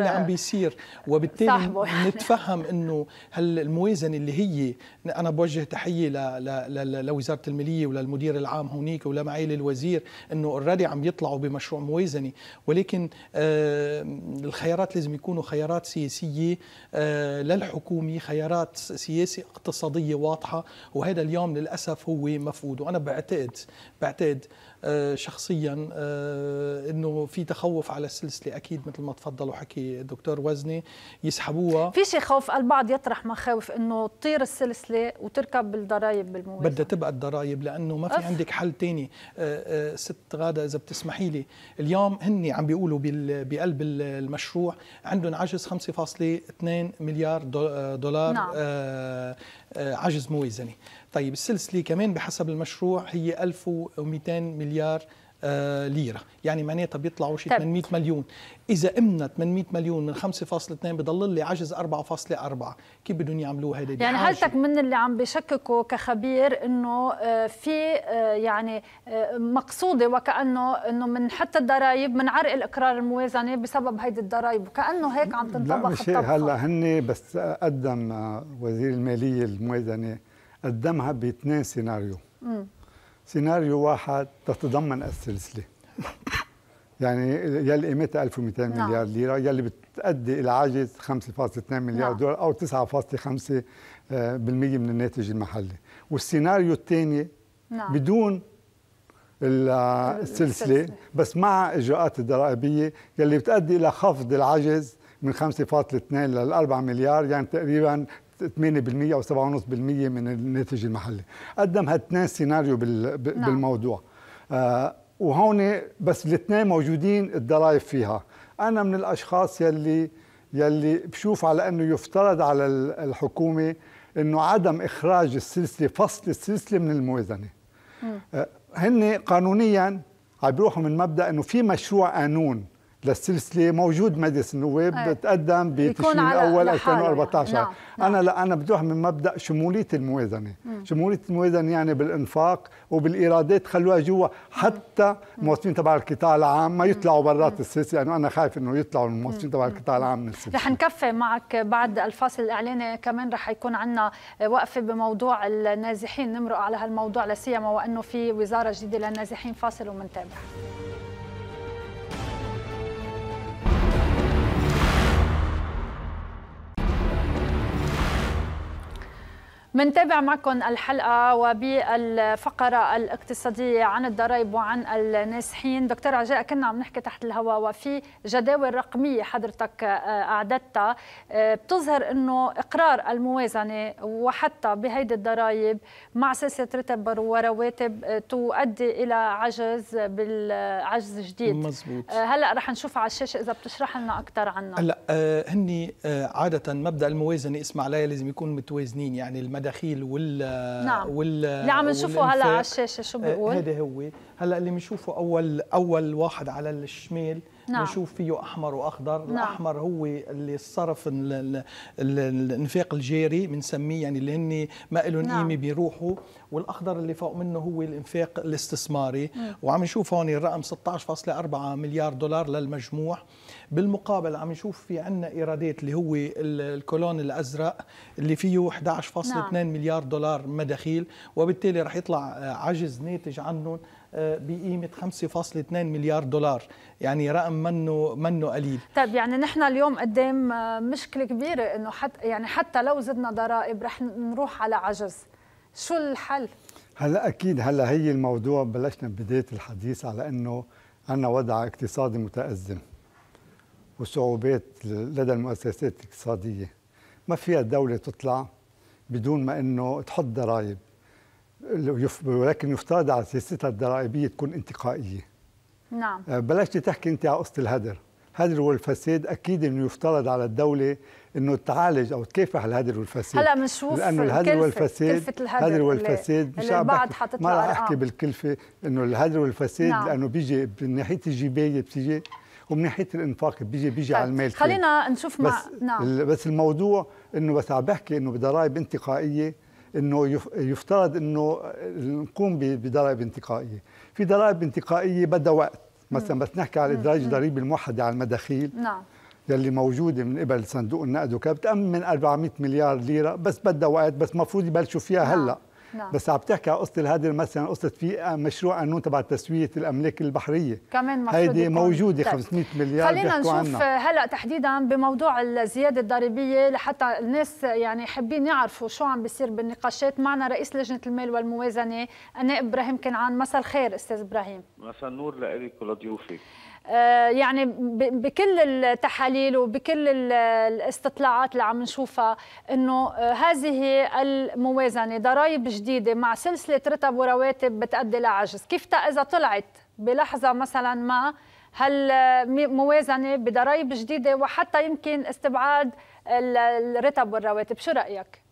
عم بيصير، وبالتالي نتفهم انه هل الموازنه اللي هي، انا بوجه تحيه لوزاره الماليه وللمدير العام هونيك ولمعالي الوزير انه اوريدي عم يطلعوا بمشروع موازنه، ولكن الخيارات لازم يكونوا خيارات سياسيه للحكومه، خيارات سياسيه اقتصاديه واضحه، وهذا اليوم للاسف هو مفقود. وانا بعتقد شخصيا انه في تخوف على السلسله، اكيد مثل ما تفضل وحكي الدكتور وزني يسحبوها. في شيء خوف، البعض يطرح مخاوف انه تطير السلسله وتركب بالضرائب بالموازنه. بدها تبقى الضرائب لانه ما في عندك حل ثاني. ست غاده اذا بتسمحي لي، اليوم هن عم بيقولوا بقلب المشروع عندهم عجز 5.2 مليار دولار. نعم. عجز موازني. طيب السلسله كمان بحسب المشروع هي 1200 مليار ليرة، يعني معناتها بيطلعوا شيء 800 مليون. إذا قمنا 800 مليون من 5.2 بضل لي عجز 4.4. كيف بدهم يعملوا هذا؟ يعني هلتك من اللي عم بيشككوا كخبير إنه في يعني مقصودة وكأنه من حتى الضرائب من عرق الإقرار الموازنة بسبب هيدي الضرائب، وكأنه هيك عم تنطبخ. لا مش هيك. هلا هن بس قدم وزير المالية الموازنة قدمها ب2 سيناريو. سيناريو واحد تتضمن السلسلة يعني يلي قيمتها 1200 مليار ليرة، يلي بتؤدي إلى عجز 5.2 مليار دولار أو 9.5% من الناتج المحلي. والسيناريو الثاني بدون السلسلة بس مع إجراءات الضرائبية يلي بتؤدي إلى خفض العجز من 5.2 ل 4 مليار، يعني تقريبا 8% أو 7.5% من الناتج المحلي. قدم هالثنين سيناريو بالموضوع. وهون بس الاثنين موجودين الضرائب فيها. أنا من الأشخاص يلي بشوف على أنه يفترض على الحكومة أنه عدم إخراج السلسلة، فصل السلسلة من الموازنة. هن قانونيا عم بيروحوا من مبدأ أنه في مشروع قانون للسلسلة موجود مجلس النواب تقدم بتشرين الأول 2014. نعم. أنا بدي من مبدأ شمولية الموازنة. شمولية الموازنة يعني بالإنفاق وبالإيرادات خلوها جوا، حتى الموظفين تبع القطاع العام ما يطلعوا برات السلسلة، لأنه أنا خايف إنه يطلعوا الموظفين تبع القطاع العام من السلسلة. رح نكفي معك بعد الفاصل الإعلاني، كمان رح يكون عندنا وقفة بموضوع النازحين، نمرق على هالموضوع لسيما وأنه في وزارة جديدة للنازحين. فاصل ومنتابع. منتابع معكم الحلقة وبالفقرة الاقتصادية عن الضرائب وعن النازحين. دكتور عجاء، كنا عم نحكي تحت الهواء وفي جداول رقمية حضرتك أعددتها بتظهر أنه إقرار الموازنة وحتى بهيدي الضرائب مع سلسلة رتب ورواتب تؤدي إلى عجز جديد. مزبوط. هلأ رح نشوفها على الشاشة إذا بتشرح لنا أكثر عنها. هلا هني عادة مبدأ الموازنة اسمع عليها لازم يكون متوازنين، يعني المداخيل اللي عم نشوفه هلا على الشاشه شو بيقول؟ هذا هو هلا اللي بنشوفه اول واحد على الشمال. بنشوف فيه احمر واخضر. الاحمر هو اللي الصرف الانفاق الجاري بنسميه، يعني اللي هن ما لهم قيمه بيروحوا، والاخضر اللي فوق منه هو الانفاق الاستثماري. وعم نشوف هون الرقم 16.4 مليار دولار للمجموع. بالمقابل عم نشوف في عندنا ايرادات اللي هو الكولون الازرق اللي فيه 11.2 مليار دولار مداخيل، وبالتالي رح يطلع عجز ناتج عنهم بقيمة 5.2 مليار دولار، يعني رقم منه قليل. طيب يعني نحن اليوم قدام مشكلة كبيرة انه حتى لو زدنا ضرائب رح نروح على عجز. شو الحل؟ هلا اكيد هلا هي الموضوع بلشنا بداية الحديث على انه عندنا وضع اقتصادي متأزم وصعوبات لدى المؤسسات الاقتصادية. ما فيها الدولة تطلع بدون ما انه تحط ضرائب، ولكن يفترض على سياستها الضرائبيه تكون انتقائيه. نعم. بلشت تحكي انت على قصه الهدر والفساد، اكيد انه يفترض على الدوله انه تعالج او تكافح الهدر والفساد. هلا بنشوف لانه الهدر والفساد مش ما راح احكي بالكلفه انه الهدر والفساد. نعم. لانه بيجي من ناحيه الجيبيه بتيجي ومن ناحيه الانفاق بيجي على المال. خلينا نشوف بس الموضوع انه بس عم بحكي انه بضرائب انتقائيه، انه يفترض انه نقوم بضرائب انتقائيه. في ضرائب انتقائيه بدها وقت، مثلا بس نحكي على ادراج ضريبه الموحده على المداخيل. نعم. يلي موجوده من قبل صندوق النقد وكذا بتامن 400 مليار ليره، بس بدها وقت، بس المفروض يبلشوا فيها هلا. نعم. بس عم تحكي على قصه الهدر، مثلا قصه في مشروع قانون تبع تسويه الاملاك البحريه كمان هيدي موجوده. طيب. 500 مليار خلينا نشوف هلا تحديدا بموضوع الزياده الضريبيه لحتى الناس يعني حابين يعرفوا شو عم بيصير بالنقاشات. معنا رئيس لجنه المال والموازنه النائب ابراهيم كنعان. مساء الخير استاذ ابراهيم. مساء النور لك ولضيوفك. يعني بكل التحاليل وبكل الاستطلاعات اللي عم نشوفها انه هذه الموازنه ضرائب جديده مع سلسله رتب ورواتب بتؤدي لعجز. كيف اذا طلعت بلحظه مثلا ما هالموازنه بضرائب جديده وحتى يمكن استبعاد الرتب والرواتب، شو رايك؟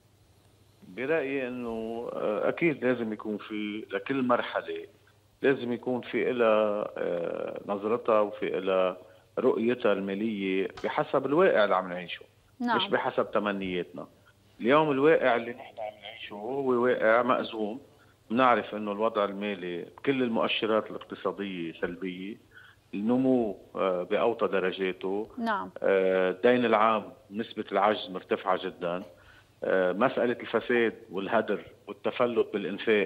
برايي انه اكيد لازم يكون في لكل مرحله لازم يكون في إلها نظرتها وفي إلها رؤيتها المالية بحسب الواقع اللي عم نعيشه. نعم. مش بحسب تمنياتنا. اليوم الواقع اللي نحن عم نعيشه هو واقع مأزوم. بنعرف انه الوضع المالي بكل المؤشرات الاقتصادية سلبية، النمو بأوطى درجاته. نعم. الدين العام نسبة العجز مرتفعة جدا. مسألة الفساد والهدر والتفلت بالإنفاق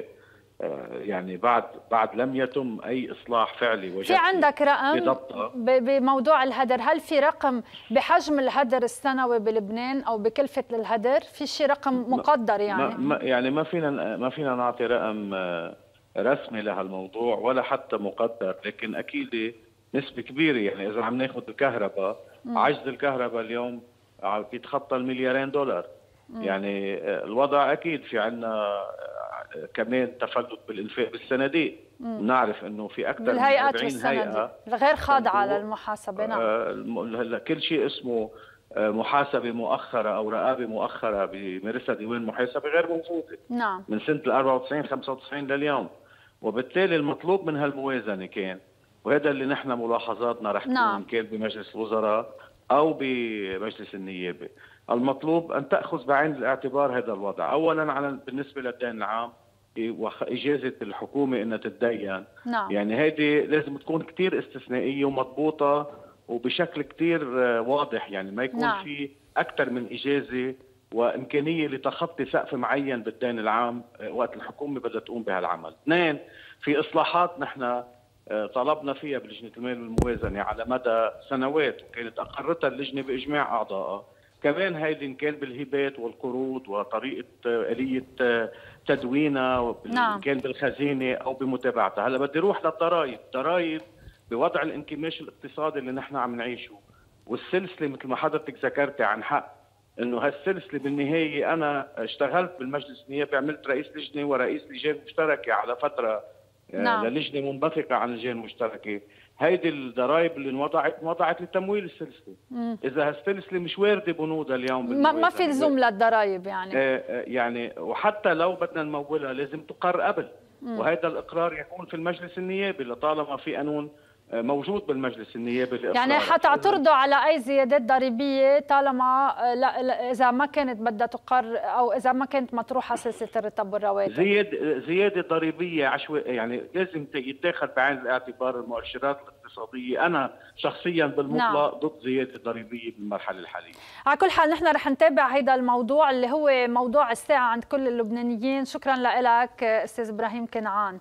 يعني بعد لم يتم اي اصلاح فعلي. في عندك رقم بموضوع الهدر؟ هل في رقم بحجم الهدر السنوي بلبنان او بكلفه الهدر؟ في شيء رقم مقدر يعني؟ يعني ما فينا نعطي رقم رسمي لهالموضوع ولا حتى مقدر، لكن اكيد نسبه كبيره. يعني اذا عم ناخذ الكهرباء، عجز الكهرباء اليوم بيتخطى $2 مليار. يعني الوضع اكيد في عندنا كمان تفلت بالانفاق بالصناديق. بنعرف انه في اكثر من 40 هيئه غير خاضعه للمحاسبه. نعم. كل شيء اسمه محاسبه مؤخره او رقابه مؤخره بيمارسها ديوان محاسبه غير موجوده. نعم. من سنه 94 95 لليوم، وبالتالي المطلوب من هالموازنه كان، وهذا اللي نحن ملاحظاتنا رح تكون كان بمجلس الوزراء او بمجلس النيابه، المطلوب ان تاخذ بعين الاعتبار هذا الوضع. اولا بالنسبه للدين العام واجازه الحكومه انها تتدين. نعم. يعني هذه لازم تكون كثير استثنائيه ومضبوطه وبشكل كثير واضح، يعني ما يكون نعم. في اكثر من اجازه وامكانيه لتخطي سقف معين بالدين العام وقت الحكومه بدها تقوم بهالعمل. اثنين، في اصلاحات نحن طلبنا فيها بلجنه المال والموازنه على مدى سنوات وكانت اقرتها اللجنه باجماع اعضائها. كمان هيدي إن كان بالهبات والقروض وطريقه اليه تدوينها، نعم. كان بالخزينه او بمتابعتها. هلا بدي اروح للضرائب. ضرائب بوضع الانكماش الاقتصادي اللي نحن عم نعيشه والسلسله مثل ما حضرتك ذكرتي عن حق انه هالسلسله بالنهايه، انا اشتغلت بالمجلس النيابي، عملت رئيس لجنه ورئيس لجان مشتركه على فتره. نعم. للجنه منبثقه عن اللجان المشتركه. هيدي الضرائب اللي انوضعت لتمويل السلسله. اذا هالسلسله مش وارده بنودها اليوم ما في لزوم للضرائب يعني. يعني وحتى لو بدنا نمولها لازم تقر قبل. وهذا الاقرار يكون في المجلس النيابي لطالما في قانون موجود بالمجلس النيابي. يعني حتعترضوا على اي زيادات ضريبيه طالما اذا ما كانت بدها تقر او اذا ما كانت مطروحه سلسله الرتب والرواتب. زياده ضريبيه عشوائيه، يعني لازم يتاخذ بعين الاعتبار المؤشرات الاقتصاديه. انا شخصيا بالمطلق ضد زياده ضريبيه بالمرحله الحاليه. على كل حال نحن رح نتابع هذا الموضوع اللي هو موضوع الساعه عند كل اللبنانيين. شكرا لك استاذ ابراهيم كنعان.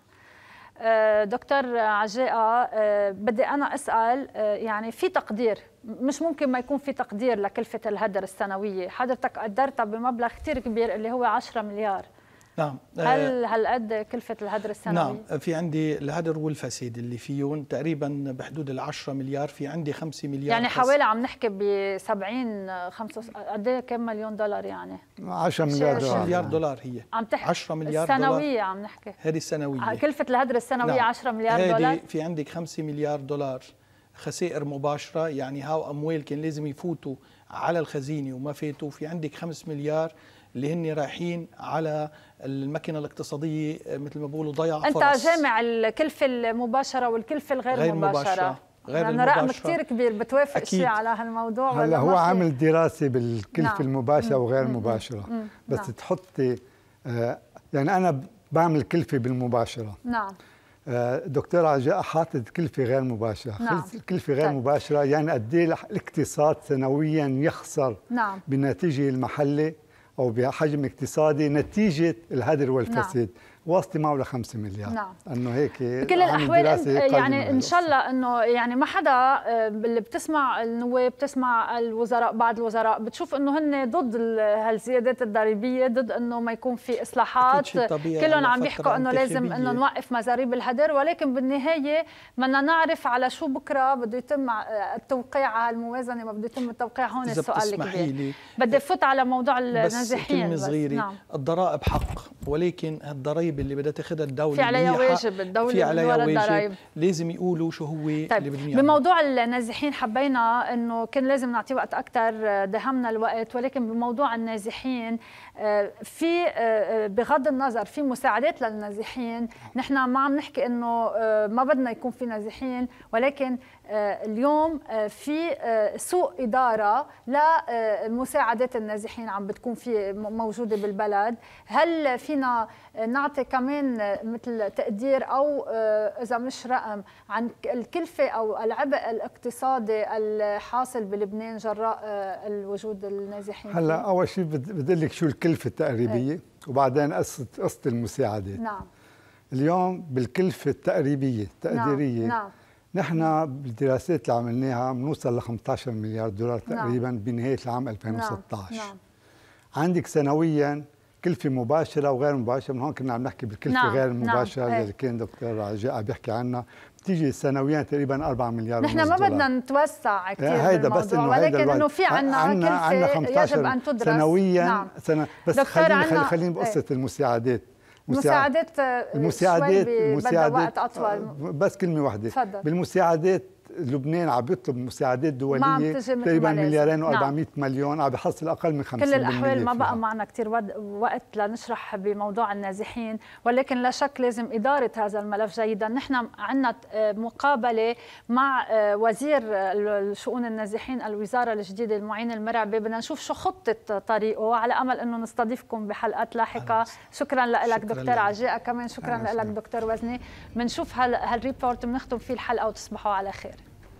دكتور عجاقة، بدي أنا أسأل، يعني في تقدير، مش ممكن ما يكون في تقدير لكلفة الهدر السنوية، حضرتك قدرتها بمبلغ كتير كبير اللي هو 10 مليار. نعم. هل قد كلفة الهدر السنوي؟ نعم، في عندي الهدر والفساد اللي فيهم تقريبا بحدود 10 مليار، في عندي 5 مليار. يعني حوالي عم نحكي ب 70 قد ايه كم مليون دولار يعني؟ 10 مليار دولار. 10 مليار دولار هي. عم تحكي 10 مليار دولار السنوية عم نحكي. هذه السنوية. كلفة الهدر السنوية. نعم. 10 مليار دولار. هذه في عندك 5 مليار دولار خسائر مباشرة، يعني هاو أموال كان لازم يفوتوا على الخزينة وما فاتوا. في عندك 5 مليار اللي هن رايحين على المكنه الاقتصاديه مثل ما بقولوا ضياع فرص. انت جامع الكلفه المباشره والكلفه الغير مباشره. غير أنا رقم كثير كبير، بتوافق شيء على هالموضوع؟ هلا هو عامل دراسه بالكلفه. نعم. المباشره وغير المباشره. بس. نعم. تحطي يعني انا بعمل كلفه بالمباشره. نعم. دكتور عجاء حاطط كلفة غير مباشرة. نعم. كلفة غير مباشرة يعني قد ايه الاقتصاد سنويا يخسر نعم. بالناتج المحلي أو بحجم اقتصادي نتيجة الهدر والفساد. واصلة معه ل 5 مليار. نعم. انه هيك بكل الاحوال يعني ان شاء الله انه يعني ما حدا اللي بتسمع النواب بتسمع الوزراء بعض الوزراء بتشوف انه هن ضد هالزيادات الضريبيه، ضد انه ما يكون في اصلاحات، كلهم عم يحكوا انه لازم انه نوقف مزاريب الهدر، ولكن بالنهايه بدنا نعرف على شو بكره بده يتم التوقيع على الموازنه، ما بده يتم التوقيع. هون السؤال الكبير. بدي افوت على موضوع النازحين. كلمة صغيرة. نعم. الضرائب حق، ولكن الضرائب اللي بدها تاخذها الدوله في عليها واجب، الدوله في عليها واجب لازم يقولوا شو هو طيب اللي بدهم يعملوا. بموضوع النازحين حبينا انه كان لازم نعطيه وقت اكثر، دهمنا الوقت، ولكن بموضوع النازحين في بغض النظر في مساعدات للنازحين، نحن ما عم نحكي انه ما بدنا يكون في نازحين، ولكن اليوم في سوء إدارة لمساعدات النازحين عم بتكون في موجودة بالبلد. هل فينا نعطي كمان مثل تقدير أو إذا مش رقم عن الكلفة أو العبء الاقتصادي الحاصل بلبنان جراء الوجود النازحين؟ هلا أول شيء بدي لك شو الكلفة التقريبية وبعدين قصة المساعدات. نعم. اليوم بالكلفة التقريبية التقديرية نعم. نحن بالدراسات اللي عملناها بنوصل ل 15 مليار دولار تقريبا. نعم. بنهاية العام 2016. نعم. عندك سنويا كلفة مباشرة وغير مباشرة، من هون كنا عم نحكي بالكلفة نعم. غير المباشرة. نعم. اللي كان دكتور عجاء بيحكي عنها بتيجي سنويا تقريبا 4 مليار ونص نحن ما دولار. بدنا نتوسع كثير هيدا بس انه ولكن انه في عندنا كلفة يجب ان تدرس سنويا. نعم. بس خليني بقصة المساعدات. المساعدات بدها وقت اطول. بس كلمة واحدة. تفضل. بالمساعدات لبنان عم بيطلب مساعدات دولية تقريبا 2 مليار و400 نعم. مليون، عم بيحصل اقل من 50%. كل الاحوال ما بقى معنا كثير وقت لنشرح بموضوع النازحين، ولكن لا شك لازم اداره هذا الملف جيدا. نحن عندنا مقابله مع وزير شؤون النازحين الوزاره الجديده المعين المرعبي، بدنا نشوف شو خطه طريقه على امل انه نستضيفكم بحلقات لاحقه. شكرا لك دكتور عجاء، كمان شكرا لك دكتور وزني. بنشوف هالريبورت بنختم فيه الحلقه وتصبحوا على خير.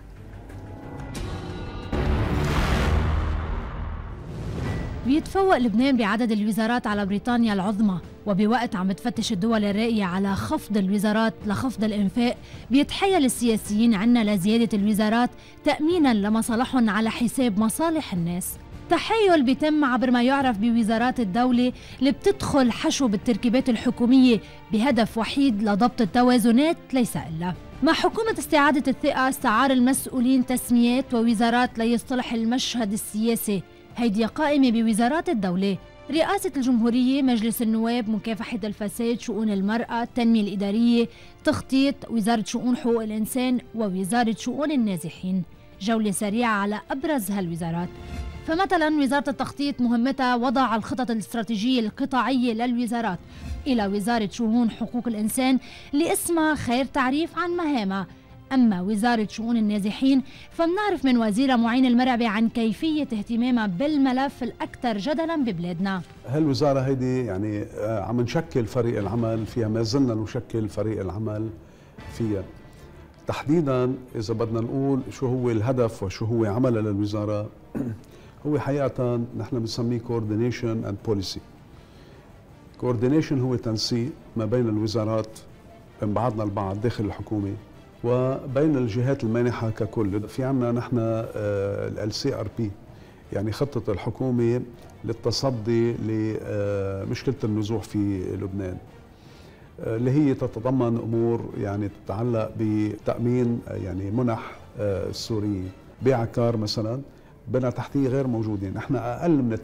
بيتفوق لبنان بعدد الوزارات على بريطانيا العظمى، وبوقت عم تفتش الدول الراقية على خفض الوزارات لخفض الإنفاق، بيتحيل السياسيين عنا لزيادة الوزارات تأميناً لمصالحهم على حساب مصالح الناس. تحيل بيتم عبر ما يعرف بوزارات الدولة اللي بتدخل حشو بالتركيبات الحكومية بهدف وحيد لضبط التوازنات ليس إلا. مع حكومة استعادة الثقة استعار المسؤولين تسميات ووزارات ليصطلح المشهد السياسي. هيدي قائمة بوزارات الدولة: رئاسة الجمهورية، مجلس النواب، مكافحة الفساد، شؤون المرأة، التنمية الإدارية، تخطيط، وزارة شؤون حقوق الإنسان، ووزارة شؤون النازحين. جولة سريعة على أبرز هالوزارات. فمثلا وزارة التخطيط مهمتها وضع الخطط الاستراتيجية القطاعية للوزارات، إلى وزارة شؤون حقوق الإنسان اللي اسمها خير تعريف عن مهامها. أما وزارة شؤون النازحين فمنعرف من وزيرة معين المرعبي عن كيفية اهتمامها بالملف الأكثر جدلاً ببلادنا. هالوزارة هيدي يعني عم نشكل فريق العمل فيها، ما زلنا نشكل فريق العمل فيها. تحديداً إذا بدنا نقول شو هو الهدف وشو هو عملها للوزارة، هو حقيقة نحن بنسميه coordination and policy. coordination هو تنسيق ما بين الوزارات بين بعضنا البعض داخل الحكومة وبين الجهات المانحة ككل. في عنا نحن LCRP، يعني خطة الحكومة للتصدي لمشكلة النزوح في لبنان، اللي هي تتضمن أمور يعني تتعلق بتأمين يعني منح السوريين. بعكار مثلا بنا تحتيه غير موجودين، نحن أقل من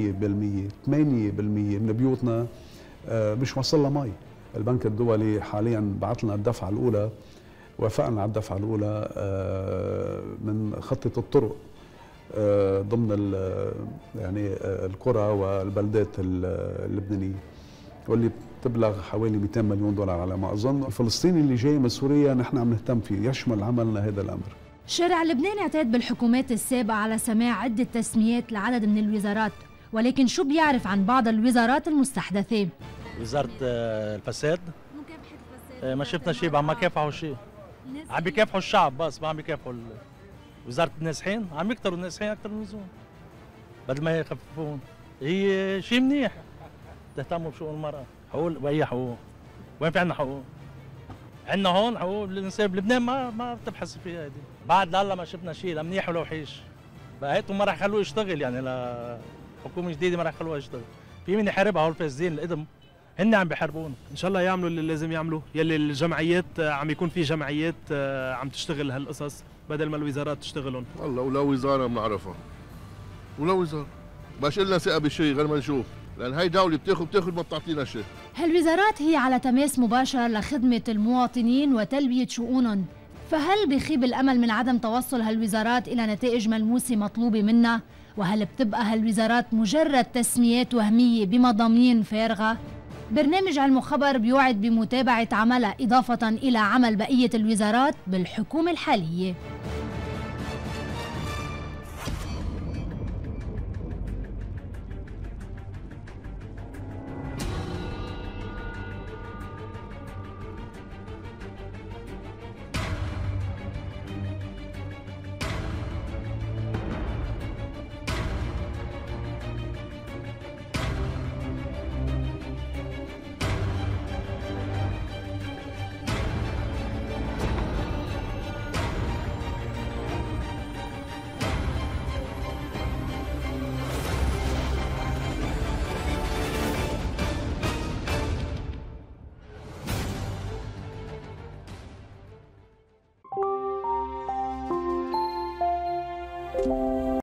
8% من بيوتنا مش وصل لها مي. البنك الدولي حاليا بعث لنا الدفعة الأولى، وافقنا على الدفعة الأولى من خطة الطرق ضمن يعني القرى والبلدات اللبنانية، واللي بتبلغ حوالي 200 مليون دولار على ما أظن. الفلسطيني اللي جاي من سوريا نحن عم نهتم فيه، يشمل عملنا هذا الأمر. شارع لبنان اعتاد بالحكومات السابقة على سماع عدة تسميات لعدد من الوزارات، ولكن شو بيعرف عن بعض الوزارات المستحدثة؟ وزارة الفساد، ما شفنا شيء، عم يكافحوا شيء، عم بيكافحوا الشعب بس، ما عم بيكافحوا وزاره النازحين. عم يكتروا النازحين اكثر من اللزوم بدل ما يخففون. هي شيء منيح تهتموا بشؤون المراه، حقوق باي حقوق. وين في عندنا حقوق؟ عندنا هون حقوق الانسان بلبنان ما بتبحث فيها هذه. بعد لهلا ما شفنا شيء، لا منيح ولا وحش. فهيتهم ما راح يخلوه يشتغل، يعني لحكومه جديده ما راح يخلوها يشتغل. في من يحاربها هول الفاسدين القدم، هن عم بيحاربونا. ان شاء الله يعملوا اللي لازم يعملوا، يلي الجمعيات عم يكون في جمعيات عم تشتغل هالقصص بدل ما الوزارات تشتغلهم. والله ولا وزاره بنعرفها، ولا وزاره باش لنا ثقه بشيء غير ما نشوف، لان هي دوله بتاخذ ما بتعطينا شيء. هالوزارات هي على تماس مباشر لخدمه المواطنين وتلبيه شؤونهم، فهل بيخيب الامل من عدم توصل هالوزارات الى نتائج ملموسه مطلوبه منا؟ وهل بتبقى هالوزارات مجرد تسميات وهميه بمضامين فارغه؟ برنامج علم خبر بيوعد بمتابعه عملها اضافه الى عمل بقيه الوزارات بالحكومه الحاليه.